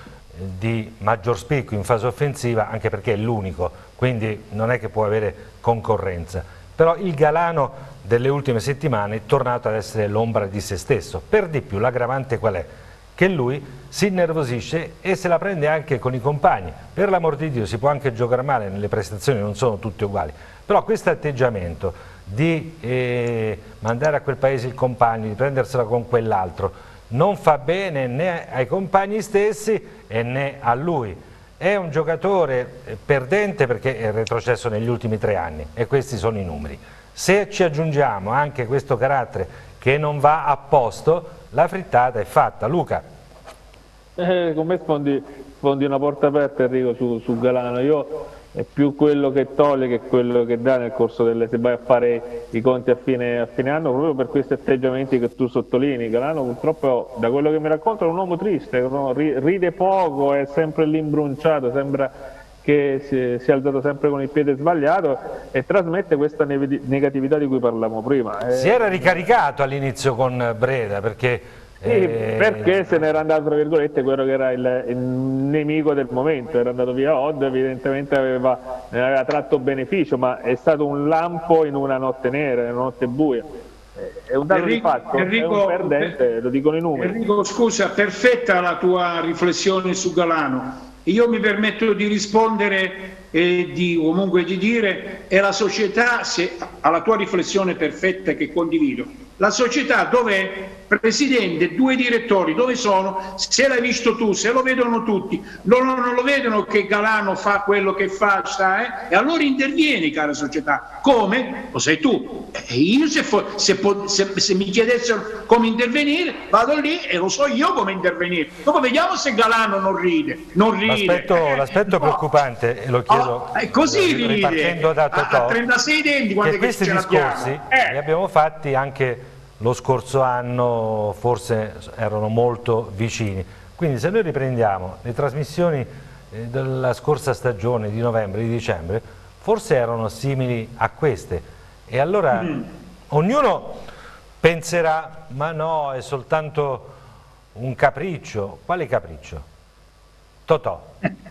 di maggior spicco in fase offensiva, anche perché è l'unico, quindi non è che può avere concorrenza. Però il Galano delle ultime settimane è tornato ad essere l'ombra di se stesso. Per di più l'aggravante qual è? Che lui si innervosisce e se la prende anche con i compagni. Per l'amor di Dio, si può anche giocare male, nelle prestazioni non sono tutte uguali, però questo atteggiamento di eh, mandare a quel paese il compagno, di prendersela con quell'altro, non fa bene né ai compagni stessi e né a lui. È un giocatore perdente perché è retrocesso negli ultimi tre anni e questi sono i numeri. Se ci aggiungiamo anche questo carattere che non va a posto, la frittata è fatta. Luca? Eh, con me sfondi, sfondi una porta aperta, Enrico, su, su Galano. Io è più quello che toglie che quello che dà nel corso delle, se vai a fare i conti a fine, a fine anno, proprio per questi atteggiamenti che tu sottolinei. Galano purtroppo, da quello che mi racconta, è un uomo triste, no? Ride poco, è sempre lì imbrunciato, sembra che si, si è alzato sempre con il piede sbagliato e trasmette questa negatività di cui parlavamo prima. Si era ricaricato all'inizio con Breda perché Sì, perché se n'era andato, tra virgolette, quello che era il, il nemico del momento, era andato via Odd, evidentemente aveva, ne aveva tratto beneficio, ma è stato un lampo in una notte nera, in una notte buia. È un dato Enrico, di fatto, Enrico, è un perdente, lo dicono i numeri. Enrico, scusa, perfetta la tua riflessione su Galano. Io mi permetto di rispondere e di, comunque di dire, è la società, se alla tua riflessione perfetta che condivido, la società dov'è? Presidente, due direttori, dove sono? Se l'hai visto tu, se lo vedono tutti, non, non lo vedono che Galano fa quello che fa, sta, eh? E allora intervieni, cara società. Come? Lo sai tu. E io se, se, se, se mi chiedessero come intervenire, vado lì e lo so io come intervenire. Dopo vediamo se Galano non ride. Non ride. L'aspetto eh, preoccupante, e lo chiedo oh, è così ride, ripartendo da Totò, a, a trentasei denti, quando che questi ce discorsi eh. li abbiamo fatti anche lo scorso anno, forse erano molto vicini. Quindi se noi riprendiamo le trasmissioni della scorsa stagione di novembre, di dicembre, forse erano simili a queste, e allora mm. ognuno penserà, ma no, è soltanto un capriccio. Quale capriccio? Totò,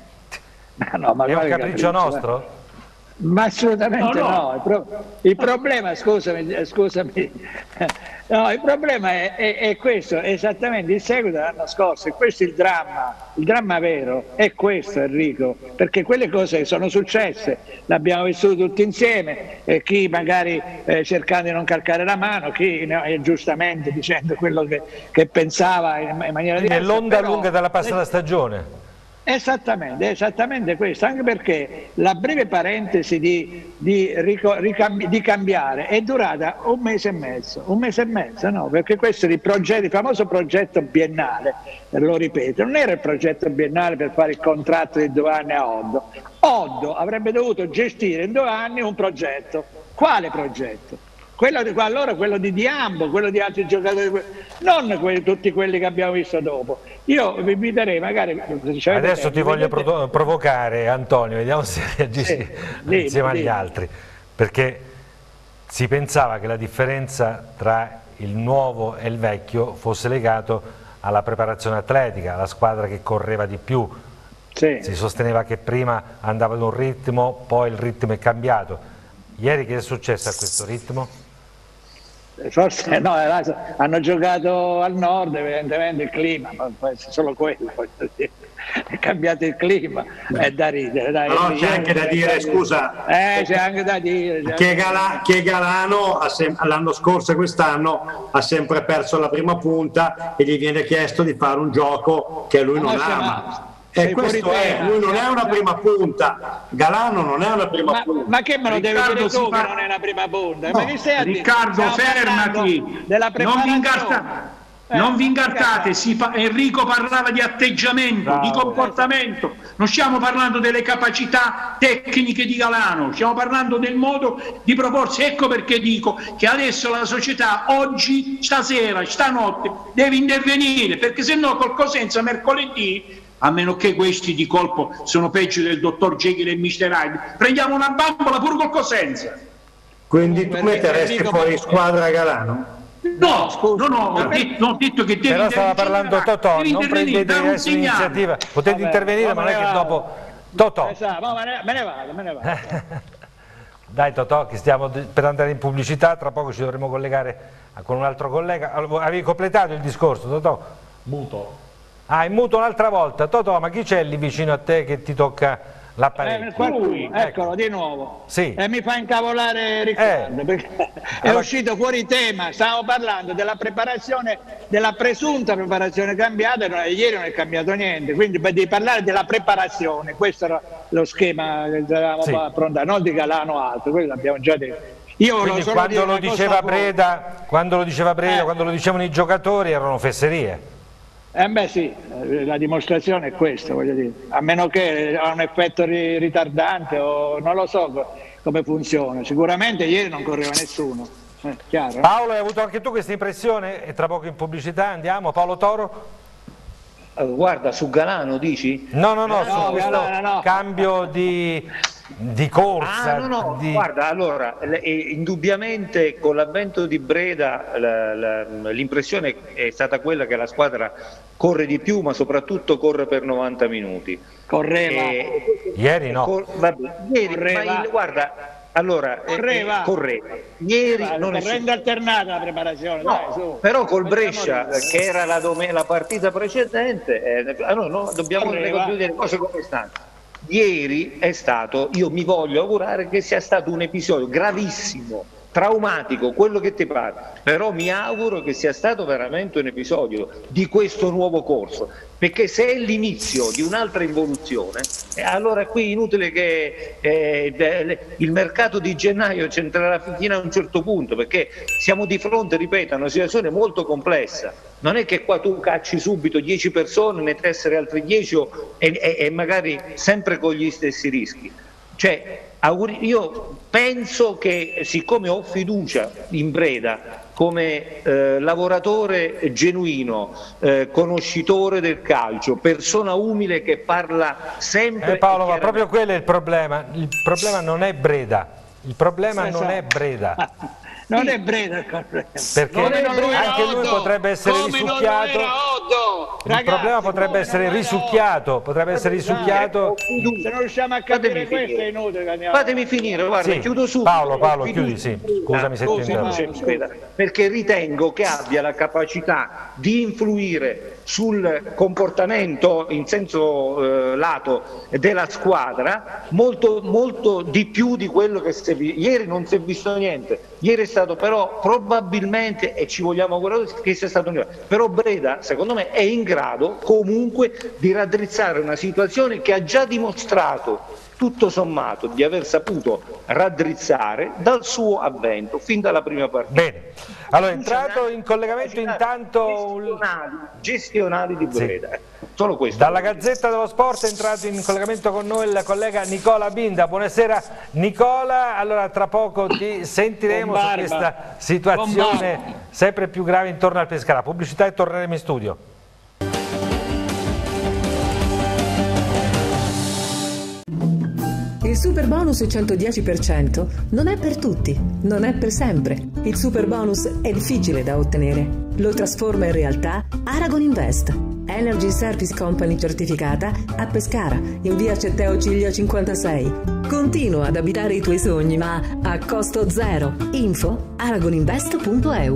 ma no, ma è un capriccio, capriccio nostro? Eh? Ma assolutamente no, no. no. Il, pro il problema, scusami, scusami, no, il problema è, è, è questo, è esattamente il seguito dell'anno scorso, e questo è il dramma, il dramma vero, è questo, Enrico, perché quelle cose sono successe, l'abbiamo vissuto tutti insieme, e chi magari eh, cercando di non calcare la mano, chi eh, giustamente dicendo quello che, che pensava in, in maniera diversa. È l'onda lunga della passata stagione. Esattamente, esattamente questo, anche perché la breve parentesi di, di, di cambiare è durata un mese e mezzo, un mese e mezzo, no? Perché questo è il, progetto, il famoso progetto biennale, lo ripeto, non era il progetto biennale per fare il contratto di due anni a Oddo. Oddo avrebbe dovuto gestire in due anni un progetto. Quale progetto? Quello di, allora quello di Diambo, quello di altri giocatori, non quelli, tutti quelli che abbiamo visto dopo. Io vi inviterei magari... Adesso ti voglio vedete... provocare, Antonio, vediamo se reagisci sì, lì, insieme lì. agli altri, perché si pensava che la differenza tra il nuovo e il vecchio fosse legato alla preparazione atletica, alla squadra che correva di più. Sì. Si sosteneva che prima andava ad un ritmo, poi il ritmo è cambiato. Ieri che è successo a questo ritmo? Forse no, hanno giocato al nord, evidentemente il clima, ma può essere solo quello, è cambiato il clima, è da ridere. Dai, no, c'è anche da dire, scusa, eh, c'è anche da dire che, Gala, che Galano l'anno scorso e quest'anno ha sempre perso la prima punta e gli viene chiesto di fare un gioco che lui non ama. E questo è, lui non è una prima punta, Galano non è una prima ma, punta. Ma che me lo devi Riccardo dire tu fa... che non è una prima punta? No, ma che stai Riccardo, fermati, non vi, ingarta... eh, non vi ingartate, si pa... Enrico parlava di atteggiamento, Bravo. di comportamento, non stiamo parlando delle capacità tecniche di Galano, stiamo parlando del modo di proporsi. Ecco perché dico che adesso la società, oggi, stasera, stanotte, deve intervenire, perché se no col Cosenza mercoledì, a meno che questi di colpo sono peggio del dottor Jekyll e mister Hyde, prendiamo una bambola pure col Cosenza. Quindi tu metteresti fuori squadra Galano? No, scusa, no, no, ho detto, ho detto che devi però stava parlando Totò, non prendete adesso l'iniziativa, potete Vabbè, intervenire, ma non è che dopo Totò. Esatto, me, ne, me ne vado, me ne vado. Dai Totò, che stiamo per andare in pubblicità, tra poco ci dovremo collegare con un altro collega. Avevi completato il discorso, Totò? Muto. Ah, in muto un'altra volta. Totò, ma chi c'è lì vicino a te che ti tocca l'apparecchio? Eh, eccolo, di nuovo. Sì. E mi fa incavolare Riccardo, eh. perché è allora... uscito fuori tema. Stavo parlando della preparazione, della presunta preparazione cambiata, e ieri non è cambiato niente. Quindi devi parlare della preparazione. Questo era lo schema che dovevamo sì. affrontare, non di Galano o altro, quello l'abbiamo già detto. Io Quindi quando lo, diceva Breda, quando lo diceva Breda, eh. quando lo dicevano i giocatori, erano fesserie. Eh beh sì, la dimostrazione è questa, voglio dire, a meno che ha un effetto ritardante o non lo so come funziona, sicuramente ieri non correva nessuno, eh, chiaro? Paolo, hai avuto anche tu questa impressione? E tra poco in pubblicità andiamo, Paolo Toro? Guarda, su Galano dici? No, no, no, no su questo Galano, no. cambio di... di corsa. Ah, no, no, di... guarda, allora, indubbiamente con l'avvento di Breda l'impressione è stata quella che la squadra corre di più, ma soprattutto corre per novanta minuti. Correva. E... Ieri no. Cor... Vabbè, ieri, correva. Ma il... guarda, allora, correva. Eh, correva. Ieri ma, non correndo è... alternata la preparazione, no, dai, su. Però col Brescia, che era la, la partita precedente, eh, no, no, dobbiamo ricostruire le cose come stanno. Ieri è stato, io mi voglio augurare che sia stato un episodio gravissimo, traumatico, quello che ti pare, però mi auguro che sia stato veramente un episodio di questo nuovo corso, perché se è l'inizio di un'altra involuzione, eh, allora qui è inutile che eh, il mercato di gennaio c'entrerà fino a un certo punto, perché siamo di fronte, ripeto, a una situazione molto complessa. Non è che qua tu cacci subito dieci persone, ne tessere altri dieci e, e, e magari sempre con gli stessi rischi. Cioè, io penso che, siccome ho fiducia in Breda come eh, lavoratore genuino, eh, conoscitore del calcio, persona umile che parla sempre... Eh Paolo, ma proprio quello è il problema. Il problema non è Breda, il problema Sì, non so. è Breda. Non è Breda il problema. Perché Come non lo era anche lui Oddo? potrebbe essere Come risucchiato. non lo era Oddo? Il Ragazzi, problema potrebbe essere risucchiato, potrebbe essere risucchiato. Se non riusciamo a capire Fatemi questo finire. è inutile che andiamo. Fatemi finire, guarda, Sì, chiudo subito. Paolo, Paolo, Ho chiudi, fiducia. sì. Scusami se ti Scusi, interrompo. perché ritengo che abbia la capacità di influire sul comportamento in senso eh, lato della squadra molto, molto di più di quello che si è visto. Ieri non si è visto niente, ieri è stato però probabilmente, e ci vogliamo augurare che sia stato un però Breda secondo me è in grado comunque di raddrizzare una situazione che ha già dimostrato tutto sommato di aver saputo raddrizzare dal suo avvento fin dalla prima partita. Bene, allora è entrato in collegamento intanto gestionali, gestionali di Breda. Sì. Solo questo. Dalla Gazzetta dello Sport è entrato in collegamento con noi il collega Nicola Binda. Buonasera Nicola, allora tra poco ti sentiremo su questa situazione sempre più grave intorno al Pescara. Pubblicità e torneremo in studio. Il super bonus cento dieci per cento non è per tutti, non è per sempre. Il super bonus è difficile da ottenere. Lo trasforma in realtà Aragon Invest. Energy Service Company certificata a Pescara, in via Cetteo Ciglia cinquantasei. Continua ad abitare i tuoi sogni, ma a costo zero. Info aragoninvest punto e u.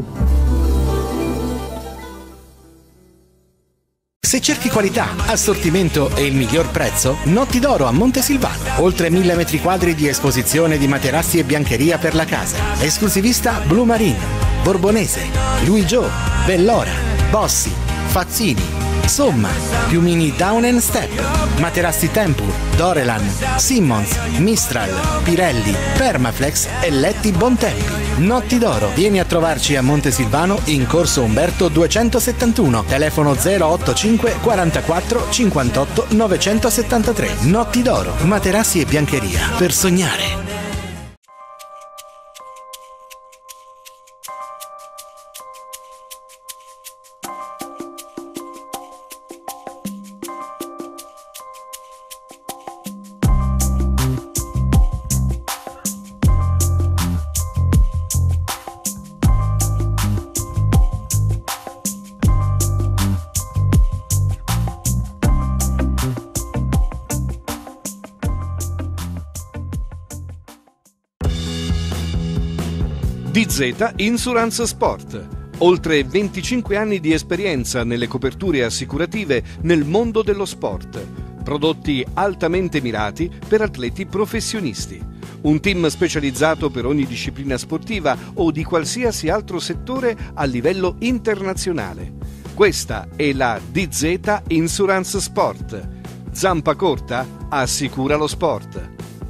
Se cerchi qualità, assortimento e il miglior prezzo, Notti d'Oro a Montesilvano. Oltre mille metri quadri di esposizione di materassi e biancheria per la casa. Esclusivista Blue Marine, Borbonese, Louis Joe, Bellora, Bossi, Fazzini, Somma, piumini Down and Step, materassi Tempur, Dorelan, Simmons, Mistral, Pirelli, Permaflex e letti Bontempi. Notti d'Oro, vieni a trovarci a Montesilvano in corso Umberto duecentosettantuno, telefono zero otto cinque quarantaquattro cinquantotto novecentosettantatré. Notti d'Oro, materassi e biancheria per sognare. D Z Insurance Sport. Oltre venticinque anni di esperienza nelle coperture assicurative nel mondo dello sport. Prodotti altamente mirati per atleti professionisti. Un team specializzato per ogni disciplina sportiva o di qualsiasi altro settore a livello internazionale. Questa è la D Z Insurance Sport. Zampa corta? Assicura lo sport.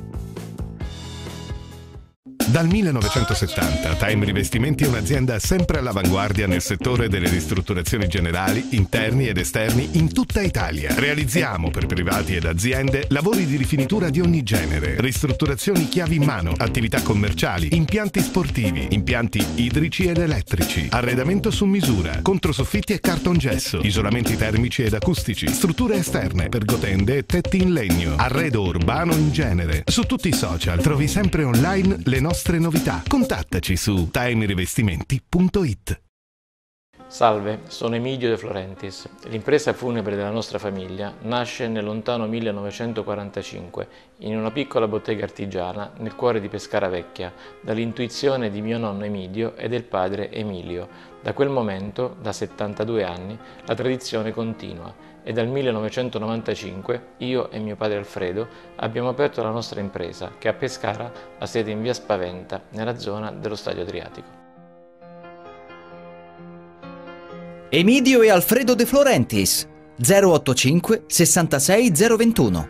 Dal millenovecentosettanta Time Rivestimenti è un'azienda sempre all'avanguardia nel settore delle ristrutturazioni generali, interni ed esterni in tutta Italia. Realizziamo per privati ed aziende lavori di rifinitura di ogni genere, ristrutturazioni chiavi in mano, attività commerciali, impianti sportivi, impianti idrici ed elettrici, arredamento su misura, controsoffitti e cartongesso, isolamenti termici ed acustici, strutture esterne, pergotende e tetti in legno, arredo urbano in genere. Su tutti i social trovi sempre online le nostre novità. Contattaci su time rivestimenti punto it. Salve, sono Emilio De Florentis. L'impresa funebre della nostra famiglia nasce nel lontano millenovecentoquarantacinque in una piccola bottega artigiana nel cuore di Pescara Vecchia, dall'intuizione di mio nonno Emidio e del padre Emilio. Da quel momento, da settantadue anni, la tradizione continua e dal millenovecentonovantacinque io e mio padre Alfredo abbiamo aperto la nostra impresa, che a Pescara ha sede in via Spaventa, nella zona dello Stadio Adriatico. Emidio e Alfredo De Florentis zero ottantacinque sessantasei zero ventuno.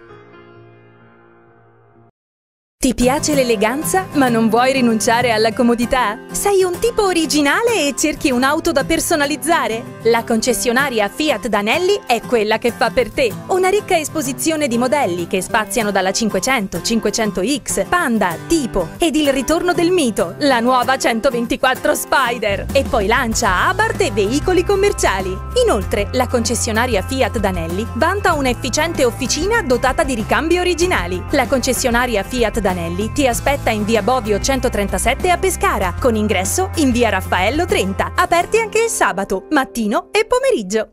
Ti piace l'eleganza, ma non vuoi rinunciare alla comodità? Sei un tipo originale e cerchi un'auto da personalizzare? La concessionaria Fiat Danelli è quella che fa per te. Una ricca esposizione di modelli che spaziano dalla cinquecento, cinquecento X, Panda, Tipo ed il ritorno del mito, la nuova centoventiquattro Spider. E poi lancia Abarth e veicoli commerciali. Inoltre, la concessionaria Fiat Danelli vanta un'efficiente officina dotata di ricambi originali. La concessionaria Fiat Danelli ti aspetta in via Bovio centotrentasette a Pescara, con ingresso in via Raffaello trenta, aperti anche il sabato, mattino e pomeriggio.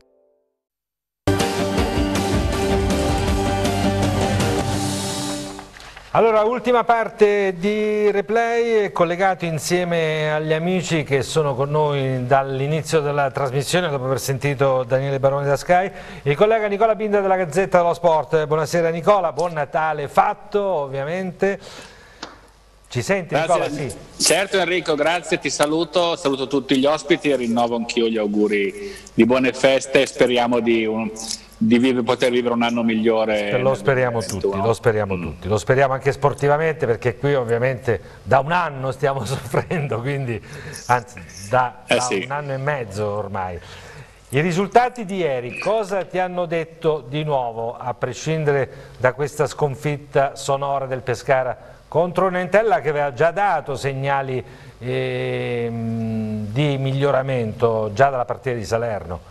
Allora, ultima parte di replay, collegato insieme agli amici che sono con noi dall'inizio della trasmissione, dopo aver sentito Daniele Barone da Sky, il collega Nicola Binda della Gazzetta dello Sport. Buonasera Nicola, buon Natale fatto ovviamente. Ci senti Nicola? Sì. Certo Enrico, grazie, ti saluto, saluto tutti gli ospiti e rinnovo anch'io gli auguri di buone feste e speriamo di... Un... di vive, poter vivere un anno migliore. Lo speriamo tutti, lo speriamo tutti, lo speriamo anche sportivamente, perché qui ovviamente da un anno stiamo soffrendo, quindi anzi da, eh da sì. un anno e mezzo ormai. I risultati di ieri cosa ti hanno detto di nuovo, a prescindere da questa sconfitta sonora del Pescara contro un'Entella che aveva già dato segnali eh, di miglioramento già dalla partita di Salerno?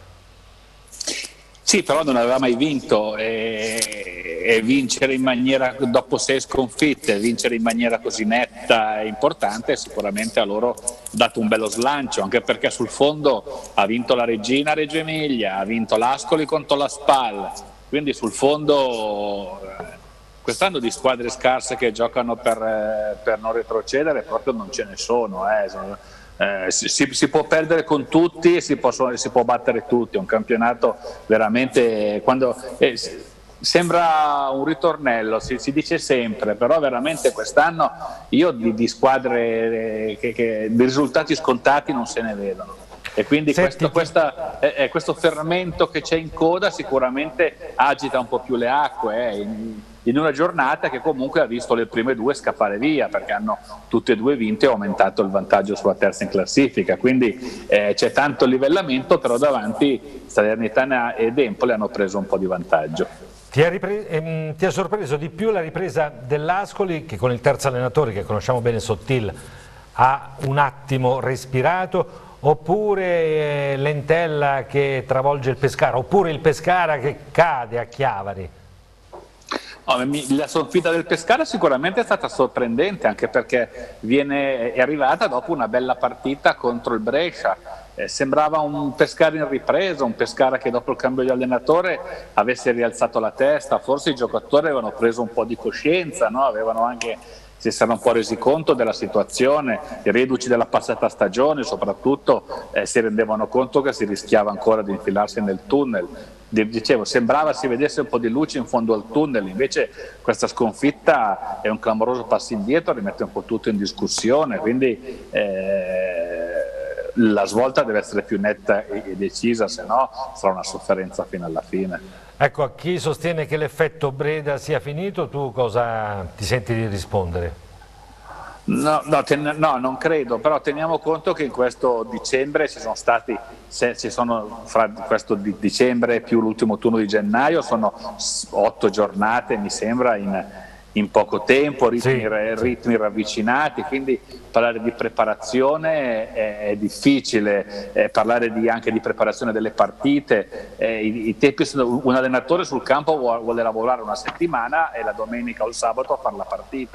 Sì, però non aveva mai vinto e, e vincere in maniera, dopo sei sconfitte, vincere in maniera così netta e importante sicuramente a loro ha dato un bello slancio, anche perché sul fondo ha vinto la Regina a Reggio Emilia, ha vinto l'Ascoli contro la Spal, quindi sul fondo quest'anno di squadre scarse che giocano per, per non retrocedere proprio non ce ne sono, eh. sono Eh, si, si può perdere con tutti e si, possono, si può battere tutti, è un campionato veramente, quando, eh, sembra un ritornello, si, si dice sempre, però veramente quest'anno io di, di squadre che, che di risultati scontati non se ne vedono e quindi questo, questa, eh, questo fermento che c'è in coda sicuramente agita un po' più le acque eh, in, in una giornata che comunque ha visto le prime due scappare via perché hanno tutte e due vinto e aumentato il vantaggio sulla terza in classifica, quindi eh, c'è tanto livellamento, però davanti Salernitana ed Empoli hanno preso un po' di vantaggio. Ti ha, ehm, ti ha sorpreso di più la ripresa dell'Ascoli, che con il terzo allenatore che conosciamo bene, Sottil, ha un attimo respirato, oppure eh, l'Entella che travolge il Pescara, oppure il Pescara che cade a Chiavari? La sconfitta del Pescara sicuramente è stata sorprendente, anche perché viene, è arrivata dopo una bella partita contro il Brescia. Eh, sembrava un Pescara in ripresa, un Pescara che dopo il cambio di allenatore avesse rialzato la testa, forse i giocatori avevano preso un po' di coscienza, no? Avevano anche, si erano un po' resi conto della situazione, i reduci della passata stagione soprattutto eh, si rendevano conto che si rischiava ancora di infilarsi nel tunnel. Dicevo, sembrava si vedesse un po' di luce in fondo al tunnel, invece questa sconfitta è un clamoroso passo indietro, rimette un po' tutto in discussione, quindi eh, la svolta deve essere più netta e decisa, se no sarà una sofferenza fino alla fine. Ecco, a chi sostiene che l'effetto Breda sia finito, tu cosa ti senti di rispondere? No, no, ten, no, non credo, però teniamo conto che in questo dicembre ci sono stati, se ci sono fra questo di dicembre più l'ultimo turno di gennaio, sono otto giornate mi sembra in, in poco tempo, ritmi, sì, ritmi ravvicinati, quindi parlare di preparazione è, è difficile, eh, parlare di, anche di preparazione delle partite, eh, i, i tempi sono, un allenatore sul campo vuole, vuole lavorare una settimana e la domenica o il sabato fare la partita.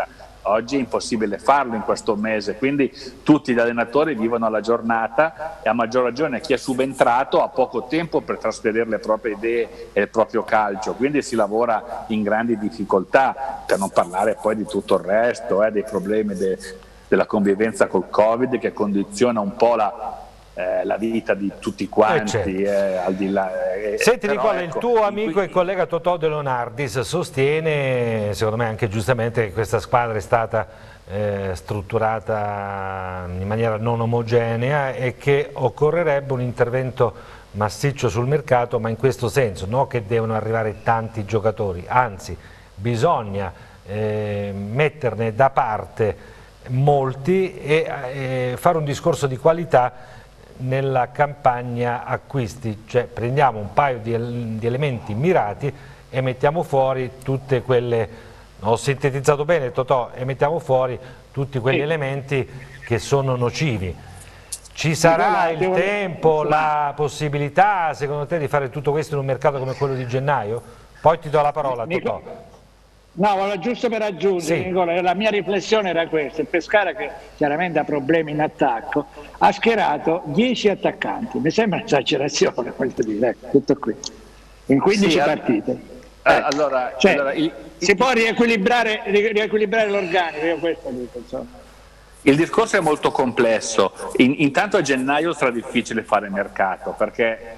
oggi è impossibile farlo in questo mese, quindi tutti gli allenatori vivono la giornata e a maggior ragione chi è subentrato ha poco tempo per trasferire le proprie idee e il proprio calcio, quindi si lavora in grandi difficoltà, per non parlare poi di tutto il resto, eh, dei problemi de, della convivenza col Covid che condiziona un po' la Eh, la vita di tutti quanti, eh, certo. eh, al di là. Eh, Senti però, Nicola, ecco, il tuo amico cui... e collega Totò De Leonardis sostiene, secondo me anche giustamente, che questa squadra è stata eh, strutturata in maniera non omogenea e che occorrerebbe un intervento massiccio sul mercato, ma in questo senso, non che devono arrivare tanti giocatori, anzi bisogna eh, metterne da parte molti e eh, fare un discorso di qualità nella campagna acquisti, cioè prendiamo un paio di, di elementi mirati e mettiamo fuori tutte quelle, ho sintetizzato bene Totò, e mettiamo fuori tutti quegli sì. elementi che sono nocivi. Ci sarà il tempo, la possibilità secondo te di fare tutto questo in un mercato come quello di gennaio? Poi ti do la parola Totò. No, giusto per aggiungere, sì. Nicola, la mia riflessione era questa: il Pescara, che chiaramente ha problemi in attacco, ha schierato dieci attaccanti, mi sembra un'esagerazione, voglio dire, ecco, tutto qui, in quindici sì, partite. Eh, ecco. allora, cioè, allora, il, si il, può riequilibrare, riequilibrare l'organico, io questo dico, insomma. Il discorso è molto complesso, in, intanto a gennaio sarà difficile fare mercato, perché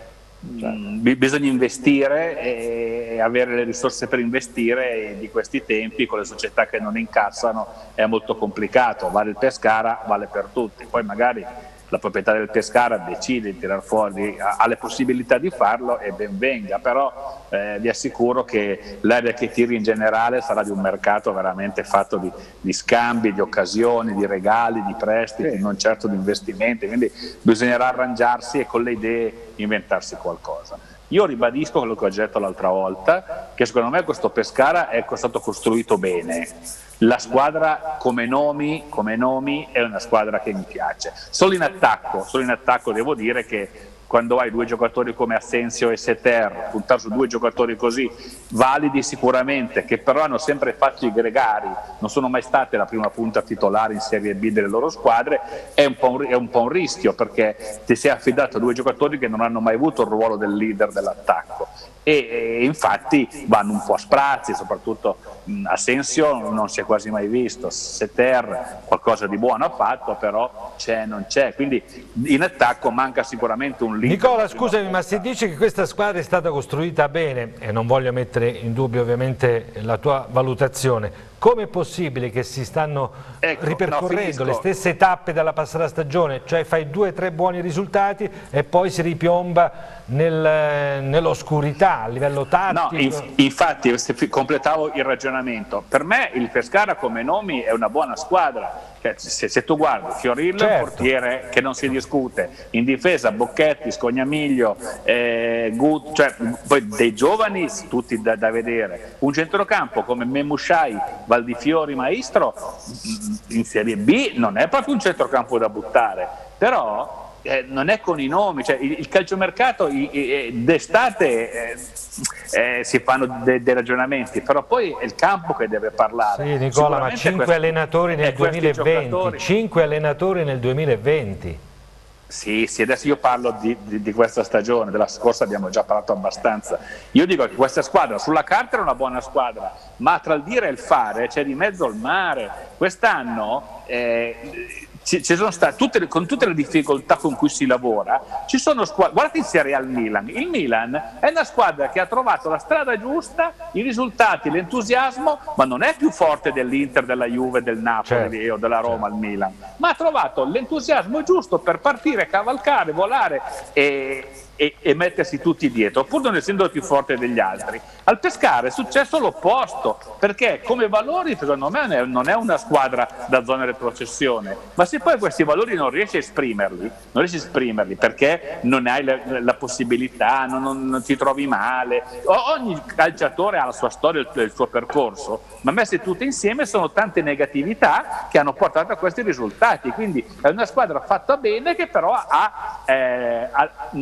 bisogna investire e avere le risorse per investire, e di questi tempi con le società che non incassano è molto complicato. Vale il Pescara, vale per tutti, poi magari la proprietà del Pescara decide di tirar fuori, ha le possibilità di farlo e ben venga, però eh, vi assicuro che l'area che tiri in generale sarà di un mercato veramente fatto di, di scambi, di occasioni, di regali, di prestiti, sì. non certo di investimenti, quindi bisognerà arrangiarsi e con le idee inventarsi qualcosa. Io ribadisco quello che ho detto l'altra volta, che secondo me questo Pescara è stato costruito bene. La squadra come nomi, come nomi è una squadra che mi piace. Solo in attacco, solo in attacco devo dire che quando hai due giocatori come Assensio e Seter, puntare su due giocatori così validi sicuramente, che però hanno sempre fatto i gregari, non sono mai state la prima punta titolare in Serie B delle loro squadre, è un po' un, è un, po' un rischio, perché ti sei affidato a due giocatori che non hanno mai avuto il ruolo del leader dell'attacco. E, e infatti vanno un po' a sprazzi, soprattutto mh, Assensio non si è quasi mai visto, Seter qualcosa di buono ha fatto, però c'è non c'è, quindi in attacco manca sicuramente un leader. Nicola, scusami, ma se dici che questa squadra è stata costruita bene, e non voglio mettere in dubbio ovviamente la tua valutazione, come è possibile che si stanno ecco, ripercorrendo no, le stesse tappe dalla passata stagione, cioè fai due o tre buoni risultati e poi si ripiomba nel, nell'oscurità a livello tattico? No, inf infatti completavo il ragionamento. Per me il Pescara come nomi è una buona squadra. Cioè, se, se tu guardi Fiorillo, certo. un portiere che non si discute, in difesa Bocchetti, Scognamiglio, eh, Gut, cioè, poi dei giovani tutti da, da vedere, un centrocampo come Memushai, Valdifiori, Maestro in Serie B non è proprio un centrocampo da buttare, però Eh, non è con i nomi, cioè, il, il calciomercato d'estate eh, eh, si fanno dei de ragionamenti, però poi è il campo che deve parlare. Sì, Nicola, ma cinque allenatori nel duemilaventi, cinque allenatori nel duemilaventi. Sì, sì, adesso io parlo di, di, di questa stagione, della scorsa abbiamo già parlato abbastanza. Io dico che questa squadra sulla carta era una buona squadra, ma tra il dire e il fare c'è di mezzo il mare. Quest'anno eh, ci, ci sono state, tutte le, con tutte le difficoltà con cui si lavora, ci sono squadre, guardate in Serie A il Milan, il Milan è una squadra che ha trovato la strada giusta, i risultati, l'entusiasmo, ma non è più forte dell'Inter, della Juve, del Napoli certo. o della Roma il Milan, ma ha trovato l'entusiasmo giusto per partire, cavalcare, volare e, e, e mettersi tutti dietro, pur non essendo più forte degli altri. Al Pescara è successo l'opposto, perché come valori secondo me non è una squadra da zona retrocessione, ma se poi questi valori non riesci a esprimerli, non riesci a esprimerli perché non hai la, la possibilità, non, non, non ti trovi male, ogni calciatore ha la sua storia, il, il suo percorso, ma messe tutte insieme sono tante negatività che hanno portato a questi risultati, quindi è una squadra fatta bene che però ha, eh, ha, non ha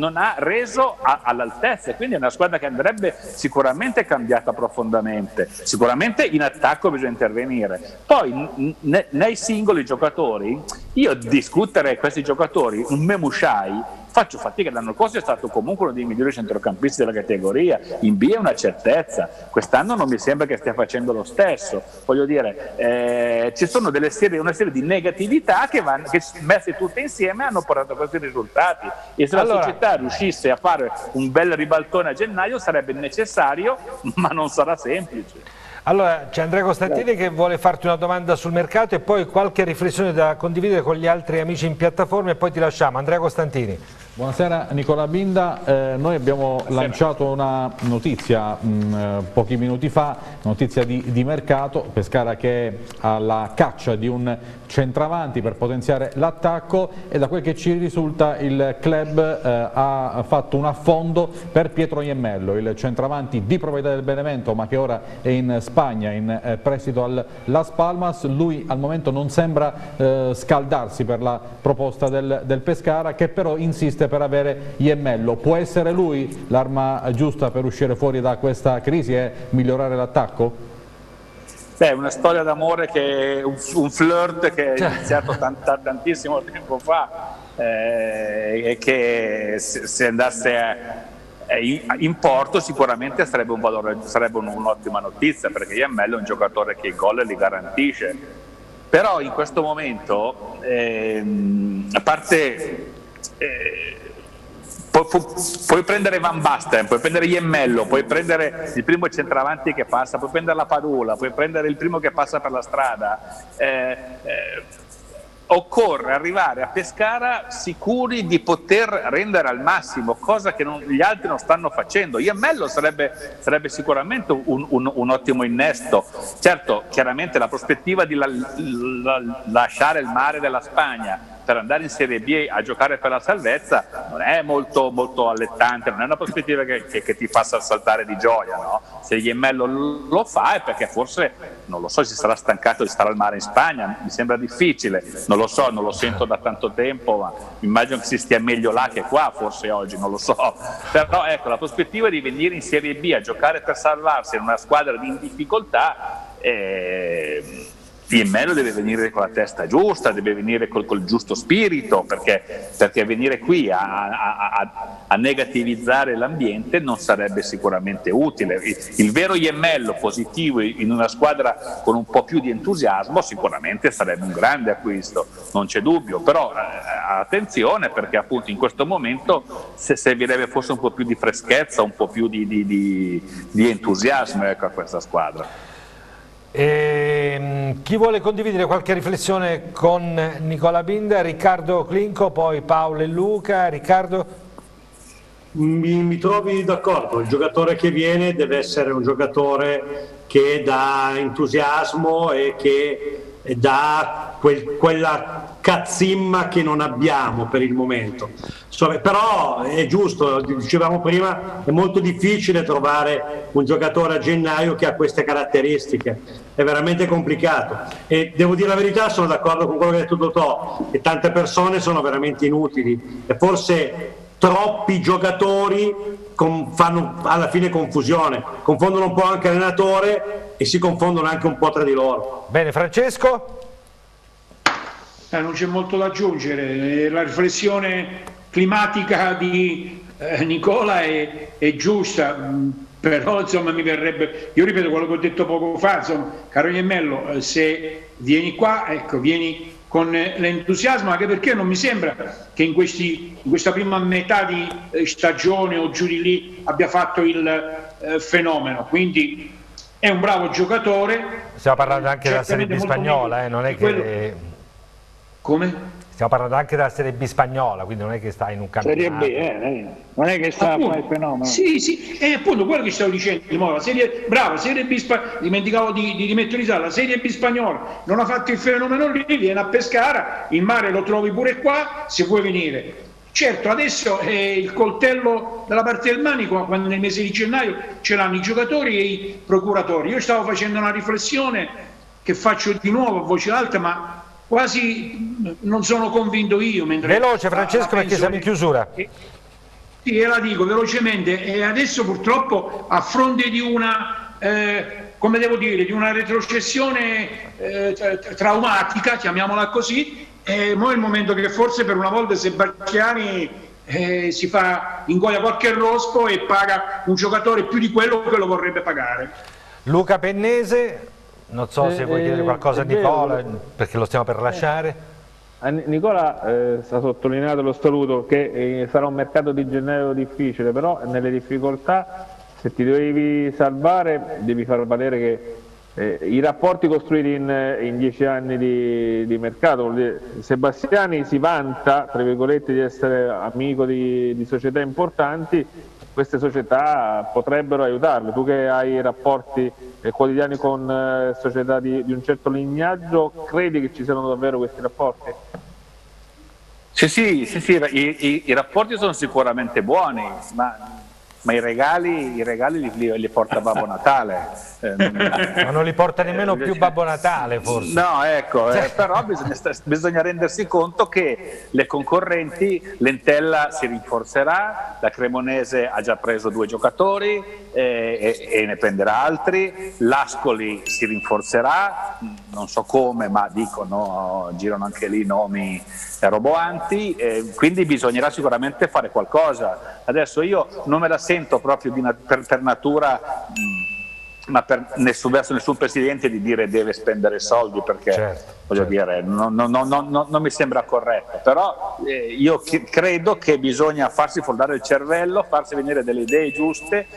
reso a, all'altezza, e quindi è una squadra che andrebbe sicuramente cambiata profondamente. Sicuramente in attacco bisogna intervenire. Poi ne, nei singoli giocatori, io discutere questi giocatori, un Memushai, faccio fatica. L'anno scorso è stato comunque uno dei migliori centrocampisti della categoria, in B è una certezza, quest'anno non mi sembra che stia facendo lo stesso. Voglio dire, eh, ci sono delle serie, una serie di negatività che, vanno, che messe tutte insieme hanno portato a questi risultati, e se la allora... società riuscisse a fare un bel ribaltone a gennaio sarebbe necessario, ma non sarà semplice. Allora, c'è Andrea Costantini che vuole farti una domanda sul mercato e poi qualche riflessione da condividere con gli altri amici in piattaforma e poi ti lasciamo. Andrea Costantini. Buonasera Nicola Binda, eh, noi abbiamo Buonasera. lanciato una notizia mh, pochi minuti fa, notizia di, di mercato, Pescara che è alla caccia di un centravanti per potenziare l'attacco, e da quel che ci risulta il club eh, ha fatto un affondo per Pietro Iemmello, il centravanti di proprietà del Benevento ma che ora è in Spagna in eh, prestito al Las Palmas. Lui al momento non sembra eh, scaldarsi per la proposta del, del Pescara, che però insiste per avere Iemmello. Può essere lui l'arma giusta per uscire fuori da questa crisi e migliorare l'attacco? Beh, è una storia d'amore, che un, un flirt che è iniziato tant, tantissimo tempo fa eh, e che se, se andasse a, in, in porto sicuramente sarebbe un valore, sarebbe un'ottima notizia, perché Iemmello è un giocatore che i gol li garantisce. Però in questo momento, ehm, a parte Eh, pu pu puoi prendere Van Basten, puoi prendere Iemmello, puoi prendere il primo centravanti che passa, puoi prendere la Padula, puoi prendere il primo che passa per la strada. Eh, eh, occorre arrivare a Pescara sicuri di poter rendere al massimo, cosa che non, gli altri non stanno facendo. Iemmello sarebbe, sarebbe sicuramente un, un, un ottimo innesto. Certo, chiaramente la prospettiva di la, la, lasciare il mare della Spagna per andare in Serie B a giocare per la salvezza non è molto, molto allettante, non è una prospettiva che, che, che ti fa saltare di gioia, no? Se Iemmello lo fa è perché forse, non lo so, si sarà stancato di stare al mare in Spagna, mi sembra difficile, non lo so, non lo sento da tanto tempo, ma immagino che si stia meglio là che qua forse oggi, non lo so. Però ecco, la prospettiva di venire in Serie B a giocare per salvarsi in una squadra di difficoltà è... Iemmello deve venire con la testa giusta, deve venire col, col giusto spirito, perché, perché venire qui a, a, a, a negativizzare l'ambiente non sarebbe sicuramente utile. Il, il vero Iemmello positivo in una squadra con un po' più di entusiasmo sicuramente sarebbe un grande acquisto, non c'è dubbio, però eh, attenzione, perché appunto in questo momento se servirebbe forse un po' più di freschezza, un po' più di, di, di, di entusiasmo, ecco, a questa squadra. E, chi vuole condividere qualche riflessione con Nicola Binda? Riccardo Clinco, poi Paolo e Luca. Riccardo? Mi, mi trovi d'accordo, il giocatore che viene deve essere un giocatore che dà entusiasmo e che dà quel, quella cazzimma che non abbiamo per il momento. So, però è giusto, dicevamo prima, è molto difficile trovare un giocatore a gennaio che ha queste caratteristiche, è veramente complicato, e devo dire la verità, sono d'accordo con quello che ha detto Totò, che tante persone sono veramente inutili e forse troppi giocatori con, fanno alla fine confusione, confondono un po' anche l'allenatore e si confondono anche un po' tra di loro. Bene, Francesco? Eh, non c'è molto da aggiungere, la riflessione climatica di eh, Nicola è, è giusta, però insomma mi verrebbe, io ripeto quello che ho detto poco fa, insomma, caro Iemmello, eh, se vieni qua, ecco, vieni con l'entusiasmo, anche perché non mi sembra che in, questi, in questa prima metà di eh, stagione o giù di lì abbia fatto il eh, fenomeno, quindi è un bravo giocatore. Stiamo parlando anche della Serie B spagnola, eh, non è che... Quello... Come? Stiamo parlando anche della Serie B spagnola, quindi non è che sta in un campionato. Serie B, eh, non è che sta a fare il fenomeno. Sì, sì, è appunto quello che stavo dicendo. La serie, brava, Serie B spagnola, dimenticavo di, di rimettere in sala, la Serie B spagnola non ha fatto il fenomeno lì, viene a Pescara, il mare lo trovi pure qua, se vuoi venire. Certo, adesso è il coltello dalla parte del manico, quando nel mese di gennaio ce l'hanno i giocatori e i procuratori. Io stavo facendo una riflessione che faccio di nuovo a voce alta, ma quasi non sono convinto io. Veloce Francesco, perché siamo in chiusura. E, Sì, e la dico velocemente, e adesso purtroppo a fronte di una, eh, come devo dire, di una retrocessione eh, traumatica, chiamiamola così, eh, mo è il momento che forse per una volta Sebastiani eh, si fa, ingoia qualche rospo e paga un giocatore più di quello che lo vorrebbe pagare. Luca Pennese, non so se eh, vuoi chiedere qualcosa a Nicola, vero, perché lo stiamo per lasciare. Nicola eh, ha sottolineato lo saluto che eh, sarà un mercato di gennaio difficile, però nelle difficoltà, se ti devi salvare, devi far valere che eh, i rapporti costruiti in, in dieci anni di, di mercato, Sebastiani si vanta, tra virgolette, di essere amico di, di società importanti. Queste società potrebbero aiutarle. Tu che hai rapporti eh, quotidiani con eh, società di, di un certo lignaggio, credi che ci siano davvero questi rapporti? Sì, sì, sì, sì i, i, i rapporti sono sicuramente buoni, ma, ma i regali, i regali li, li, li porta Babbo Natale. Eh, ma non li porta nemmeno più Babbo Natale, forse. No, ecco, eh, però bisogna, bisogna rendersi conto che le concorrenti, l'Entella si rinforzerà, la Cremonese ha già preso due giocatori eh, e, e ne prenderà altri, l'Ascoli si rinforzerà, non so come, ma dicono, girano anche lì nomi roboanti, eh, quindi bisognerà sicuramente fare qualcosa. Adesso io non me la sento proprio di na per, per natura, mh, ma per nessun, verso nessun presidente di dire deve spendere soldi, perché certo, voglio certo. dire, non, non, non, non, non mi sembra corretto, però eh, io credo che bisogna farsi foldare il cervello, farsi venire delle idee giuste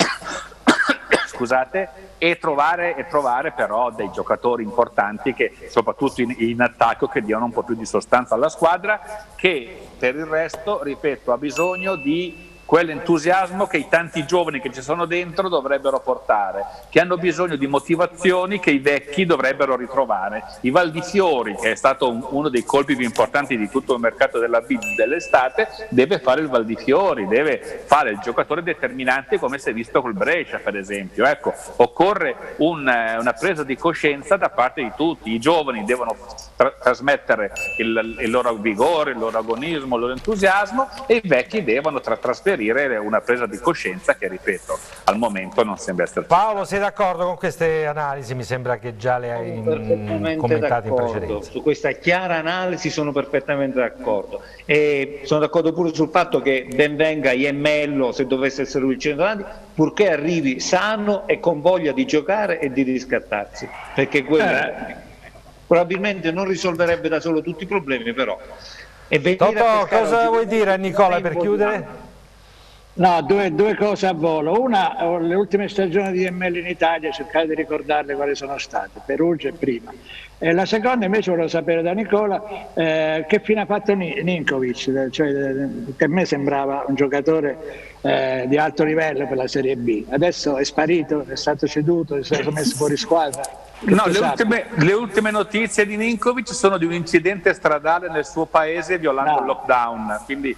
scusate, e trovare, e trovare però dei giocatori importanti, che soprattutto in, in attacco, che diano un po' più di sostanza alla squadra, che per il resto, ripeto, ha bisogno di quell'entusiasmo che i tanti giovani che ci sono dentro dovrebbero portare, che hanno bisogno di motivazioni che i vecchi dovrebbero ritrovare. I Valdifiori, che è stato un, uno dei colpi più importanti di tutto il mercato della B dell'estate, deve fare il Valdifiori, deve fare il giocatore determinante, come si è visto col Brescia per esempio. Ecco, occorre un, una presa di coscienza da parte di tutti. I giovani devono tra trasmettere il, il loro vigore, il loro agonismo, il loro entusiasmo, e i vecchi devono tra trasferire una presa di coscienza che, ripeto, al momento non sembra essere. Paolo, sei d'accordo con queste analisi? Mi sembra che già le hai in, commentate in precedenza. Su questa chiara analisi sono perfettamente d'accordo, e sono d'accordo pure sul fatto che ben venga Iemmello, se dovesse essere lui il centravanti, purché arrivi sano e con voglia di giocare e di riscattarsi, perché quello eh. probabilmente non risolverebbe da solo tutti i problemi, però. E Totò, cosa vuoi dire a Nicola per chiudere? No, due, due cose a volo. Una, le ultime stagioni di M L in Italia, cercate di ricordarle quali sono state, Perugia e prima. E la seconda invece volevo sapere da Nicola eh, che fine ha fatto Ninkovic, cioè, che a me sembrava un giocatore eh, di alto livello per la Serie B. Adesso è sparito, è stato ceduto, è stato messo fuori squadra. No, le ultime, le ultime notizie di Ninkovic sono di un incidente stradale nel suo paese violando no. il lockdown, quindi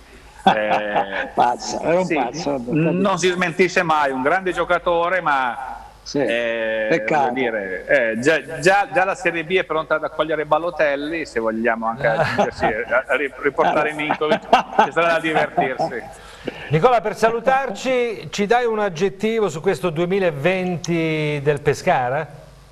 Eh, pazzo, era un sì, pazzo, non si smentisce mai, un grande giocatore, ma sì, eh, voglio dire, eh, già, già, già la Serie B è pronta ad accogliere Balotelli, se vogliamo anche aggiungersi, a, a riportare Ninkovic, ci sarà da divertirsi. Nicola, per salutarci, ci dai un aggettivo su questo duemilaventi del Pescara?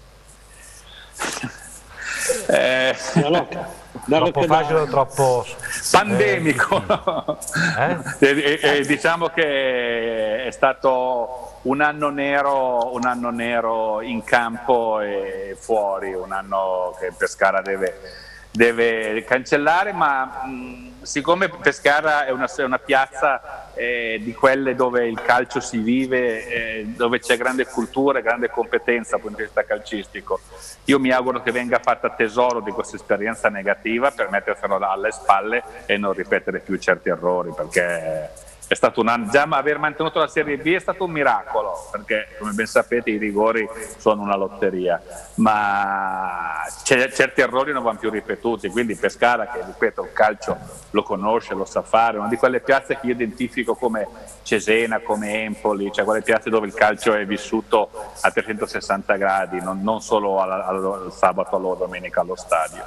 Eh, troppo facile o troppo pandemico? Eh? e, e, e diciamo che è stato un anno nero, un anno nero in campo e fuori, un anno che Pescara deve, deve cancellare, ma mh, siccome Pescara è una, è una piazza eh, di quelle dove il calcio si vive, eh, dove c'è grande cultura e grande competenza dal punto di vista calcistico, io mi auguro che venga fatta tesoro di questa esperienza negativa per mettersela alle spalle e non ripetere più certi errori, perché è stato un anno, già aver mantenuto la Serie B è stato un miracolo, perché come ben sapete i rigori sono una lotteria, ma certi errori non vanno più ripetuti, quindi Pescara, che ripeto il calcio lo conosce, lo sa fare, una di quelle piazze che io identifico come Cesena, come Empoli, cioè quelle piazze dove il calcio è vissuto a trecentosessanta gradi, non, non solo al, al, al sabato o alla domenica allo stadio.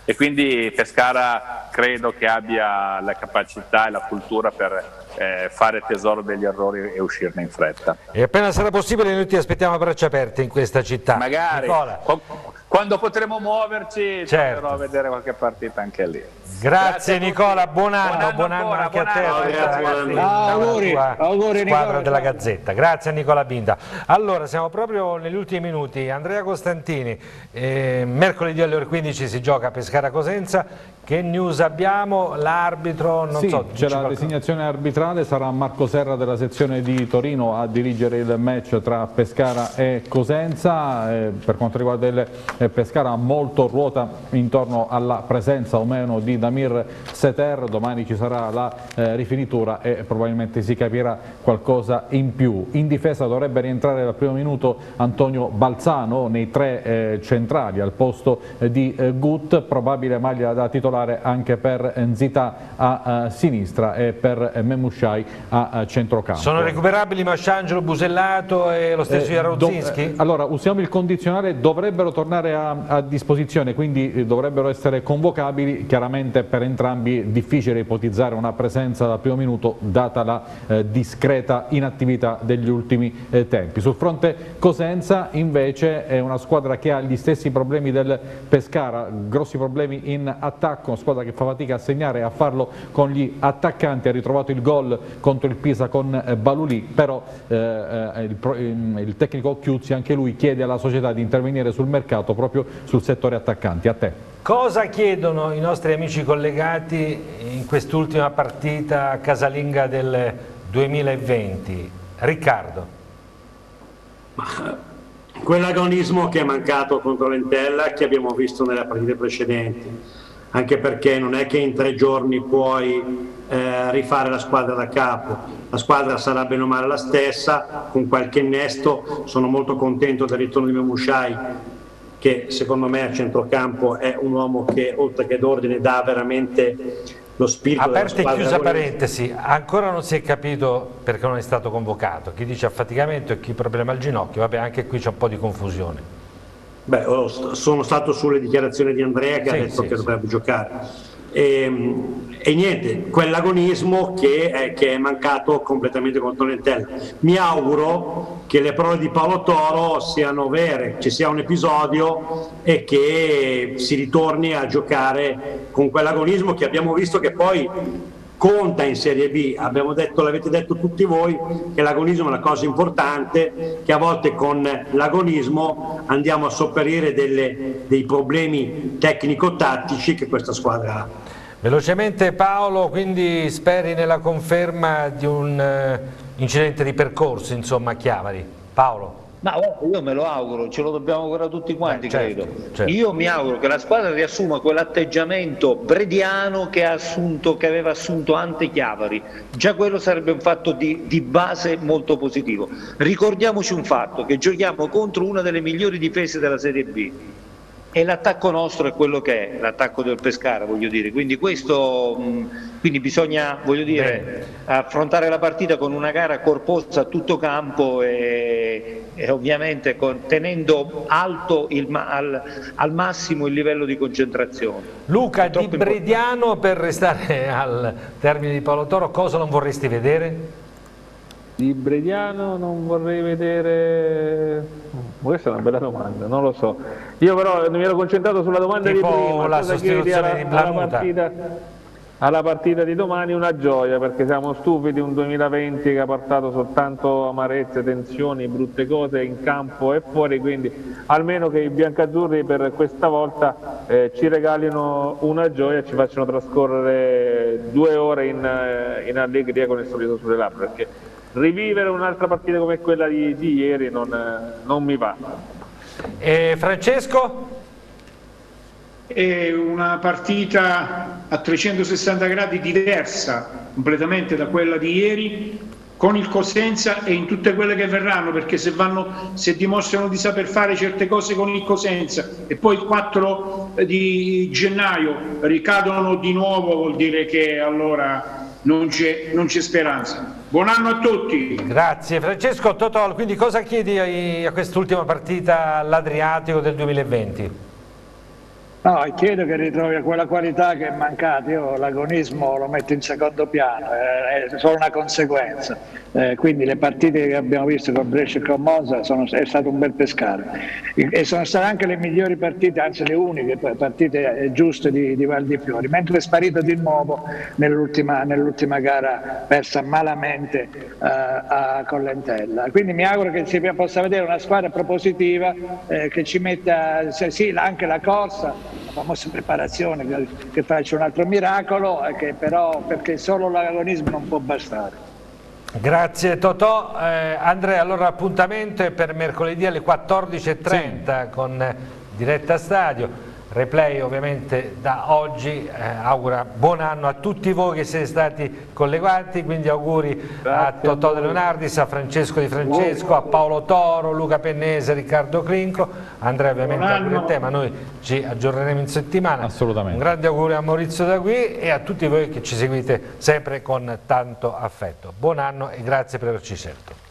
e quindi Pescara credo che abbia la capacità e la cultura per eh, fare tesoro degli errori e uscirne in fretta. E appena sarà possibile noi ti aspettiamo a braccia aperte in questa città. Magari, qu quando potremo muoverci, certo, andrò a vedere qualche partita anche lì. Grazie, Grazie Nicola, buon anno, buon anno, buon anno ancora, anche buon a te, anno, grazie, grazie, grazie, auguri, auguri, squadra Nicola, della ciao. Gazzetta. Grazie a Nicola Binda. Allora, siamo proprio negli ultimi minuti. Andrea Costantini, eh, mercoledì alle ore quindici si gioca a Pescara Cosenza. Che news abbiamo? L'arbitro, non sì, so. c'è la designazione arbitrale, sarà Marco Serra della sezione di Torino a dirigere il match tra Pescara e Cosenza. Eh, per quanto riguarda il eh, Pescara, molto ruota intorno alla presenza o meno di Damir Seter. Domani ci sarà la eh, rifinitura e probabilmente si capirà qualcosa in più. In difesa dovrebbe rientrare al primo minuto Antonio Balzano nei tre eh, centrali al posto eh, di eh, Gut, probabile maglia da titolare anche per Nzita a, a sinistra e per Memushai a, a centrocampo. Sono recuperabili Masciangelo, Busellato e lo stesso eh, Jarudzinski? Eh, allora, usiamo il condizionale, dovrebbero tornare a, a disposizione, quindi eh, dovrebbero essere convocabili. Chiaramente per entrambi è difficile ipotizzare una presenza dal primo minuto data la eh, discreta inattività degli ultimi eh, tempi. Sul fronte Cosenza invece è una squadra che ha gli stessi problemi del Pescara, grossi problemi in attacco, una squadra che fa fatica a segnare e a farlo con gli attaccanti. Ha ritrovato il gol contro il Pisa con eh, Balulì, però eh, il, il tecnico Chiuzzi anche lui chiede alla società di intervenire sul mercato proprio sul settore attaccanti. A te. Cosa chiedono i nostri amici collegati in quest'ultima partita casalinga del duemilaventi? Riccardo. Quell'agonismo che è mancato contro l'Entella, che abbiamo visto nelle partite precedenti, anche perché non è che in tre giorni puoi eh, rifare la squadra da capo. La squadra sarà bene o male la stessa, con qualche innesto. Sono molto contento del ritorno di Memushai, che secondo me a centrocampo è un uomo che oltre che d'ordine dà veramente lo spirito aperta della squadra. E chiusa parentesi, ancora non si è capito perché non è stato convocato, chi dice affaticamento e chi problema al ginocchio. Vabbè, anche qui c'è un po' di confusione. Beh, sono stato sulle dichiarazioni di Andrea che sì, ha detto sì, che sì. dovrebbe giocare e, e niente, quell'agonismo che è, che è mancato completamente contro l'Entella. Mi auguro che le prove di Paolo Toro siano vere, ci sia un episodio e che si ritorni a giocare con quell'agonismo che abbiamo visto che poi conta in Serie B. Abbiamo detto, l'avete detto tutti voi, che l'agonismo è una cosa importante, che a volte con l'agonismo andiamo a sopperire delle, dei problemi tecnico-tattici che questa squadra ha. Velocemente Paolo, quindi speri nella conferma di un uh, incidente di percorso, insomma, a Chiavari? Paolo. Ma io me lo auguro, ce lo dobbiamo augurare tutti quanti, eh, certo, credo. Certo. Io mi auguro che la squadra riassuma quell'atteggiamento brediano che, ha assunto, che aveva assunto ante Chiavari. Già quello sarebbe un fatto di, di base molto positivo. Ricordiamoci un fatto, che giochiamo contro una delle migliori difese della Serie B. E l'attacco nostro è quello che è, l'attacco del Pescara, voglio dire, quindi questo, quindi bisogna, voglio dire, affrontare la partita con una gara corposa a tutto campo e, e ovviamente con, tenendo alto il, al, al massimo il livello di concentrazione. Luca, di Brediano, per restare al termine di Paolo Toro, cosa non vorresti vedere? Di Brediano non vorrei vedere... Questa è una bella domanda, non lo so. Io però mi ero concentrato sulla domanda tipo di prima. La sostituzione alla, di Blamuta. Alla partita, alla partita di domani una gioia, perché siamo stufi di un duemilaventi che ha portato soltanto amarezze, tensioni, brutte cose in campo e fuori, quindi almeno che i biancazzurri per questa volta eh, ci regalino una gioia e ci facciano trascorrere due ore in, in allegria con il sorriso sulle labbra, perché rivivere un'altra partita come quella di, di ieri non, non mi va. E Francesco? È una partita a trecentosessanta gradi diversa completamente da quella di ieri, con il Cosenza e in tutte quelle che verranno, perché se, vanno, se dimostrano di saper fare certe cose con il Cosenza e poi il quattro di gennaio ricadono di nuovo, vuol dire che allora non c'è, non c'è speranza. Buon anno a tutti. Grazie Francesco. Totò, quindi cosa chiedi a, a quest'ultima partita all'Adriatico del duemilaventi? No, chiedo che ritrovi quella qualità che è mancata. Io l'agonismo lo metto in secondo piano, è solo una conseguenza. Eh, quindi le partite che abbiamo visto con Brescia e con Monza sono, è stato un bel pescare e sono state anche le migliori partite, anzi le uniche partite giuste di, di Val di Fiori, mentre è sparito di nuovo nell'ultima, nell'ultima gara persa malamente eh, a Collentella. Quindi mi auguro che si possa vedere una squadra propositiva eh, che ci metta sì, anche la corsa, la famosa preparazione, che, che faccia un altro miracolo, eh, che però perché solo l'agonismo non può bastare. Grazie Totò. Eh, Andrea, allora appuntamento è per mercoledì alle quattordici e trenta sì. con diretta stadio. Replay ovviamente da oggi, eh, augura buon anno a tutti voi che siete stati collegati, quindi auguri Grazie a Totò De Leonardis, a Francesco Di Francesco, a Paolo Toro, Luca Pennese, Riccardo Clinco. Andrea ovviamente auguri a te, ma noi ci aggiorneremo in settimana. Assolutamente. Un grande augurio a Maurizio Dagui e a tutti voi che ci seguite sempre con tanto affetto. Buon anno e grazie per averci scelto.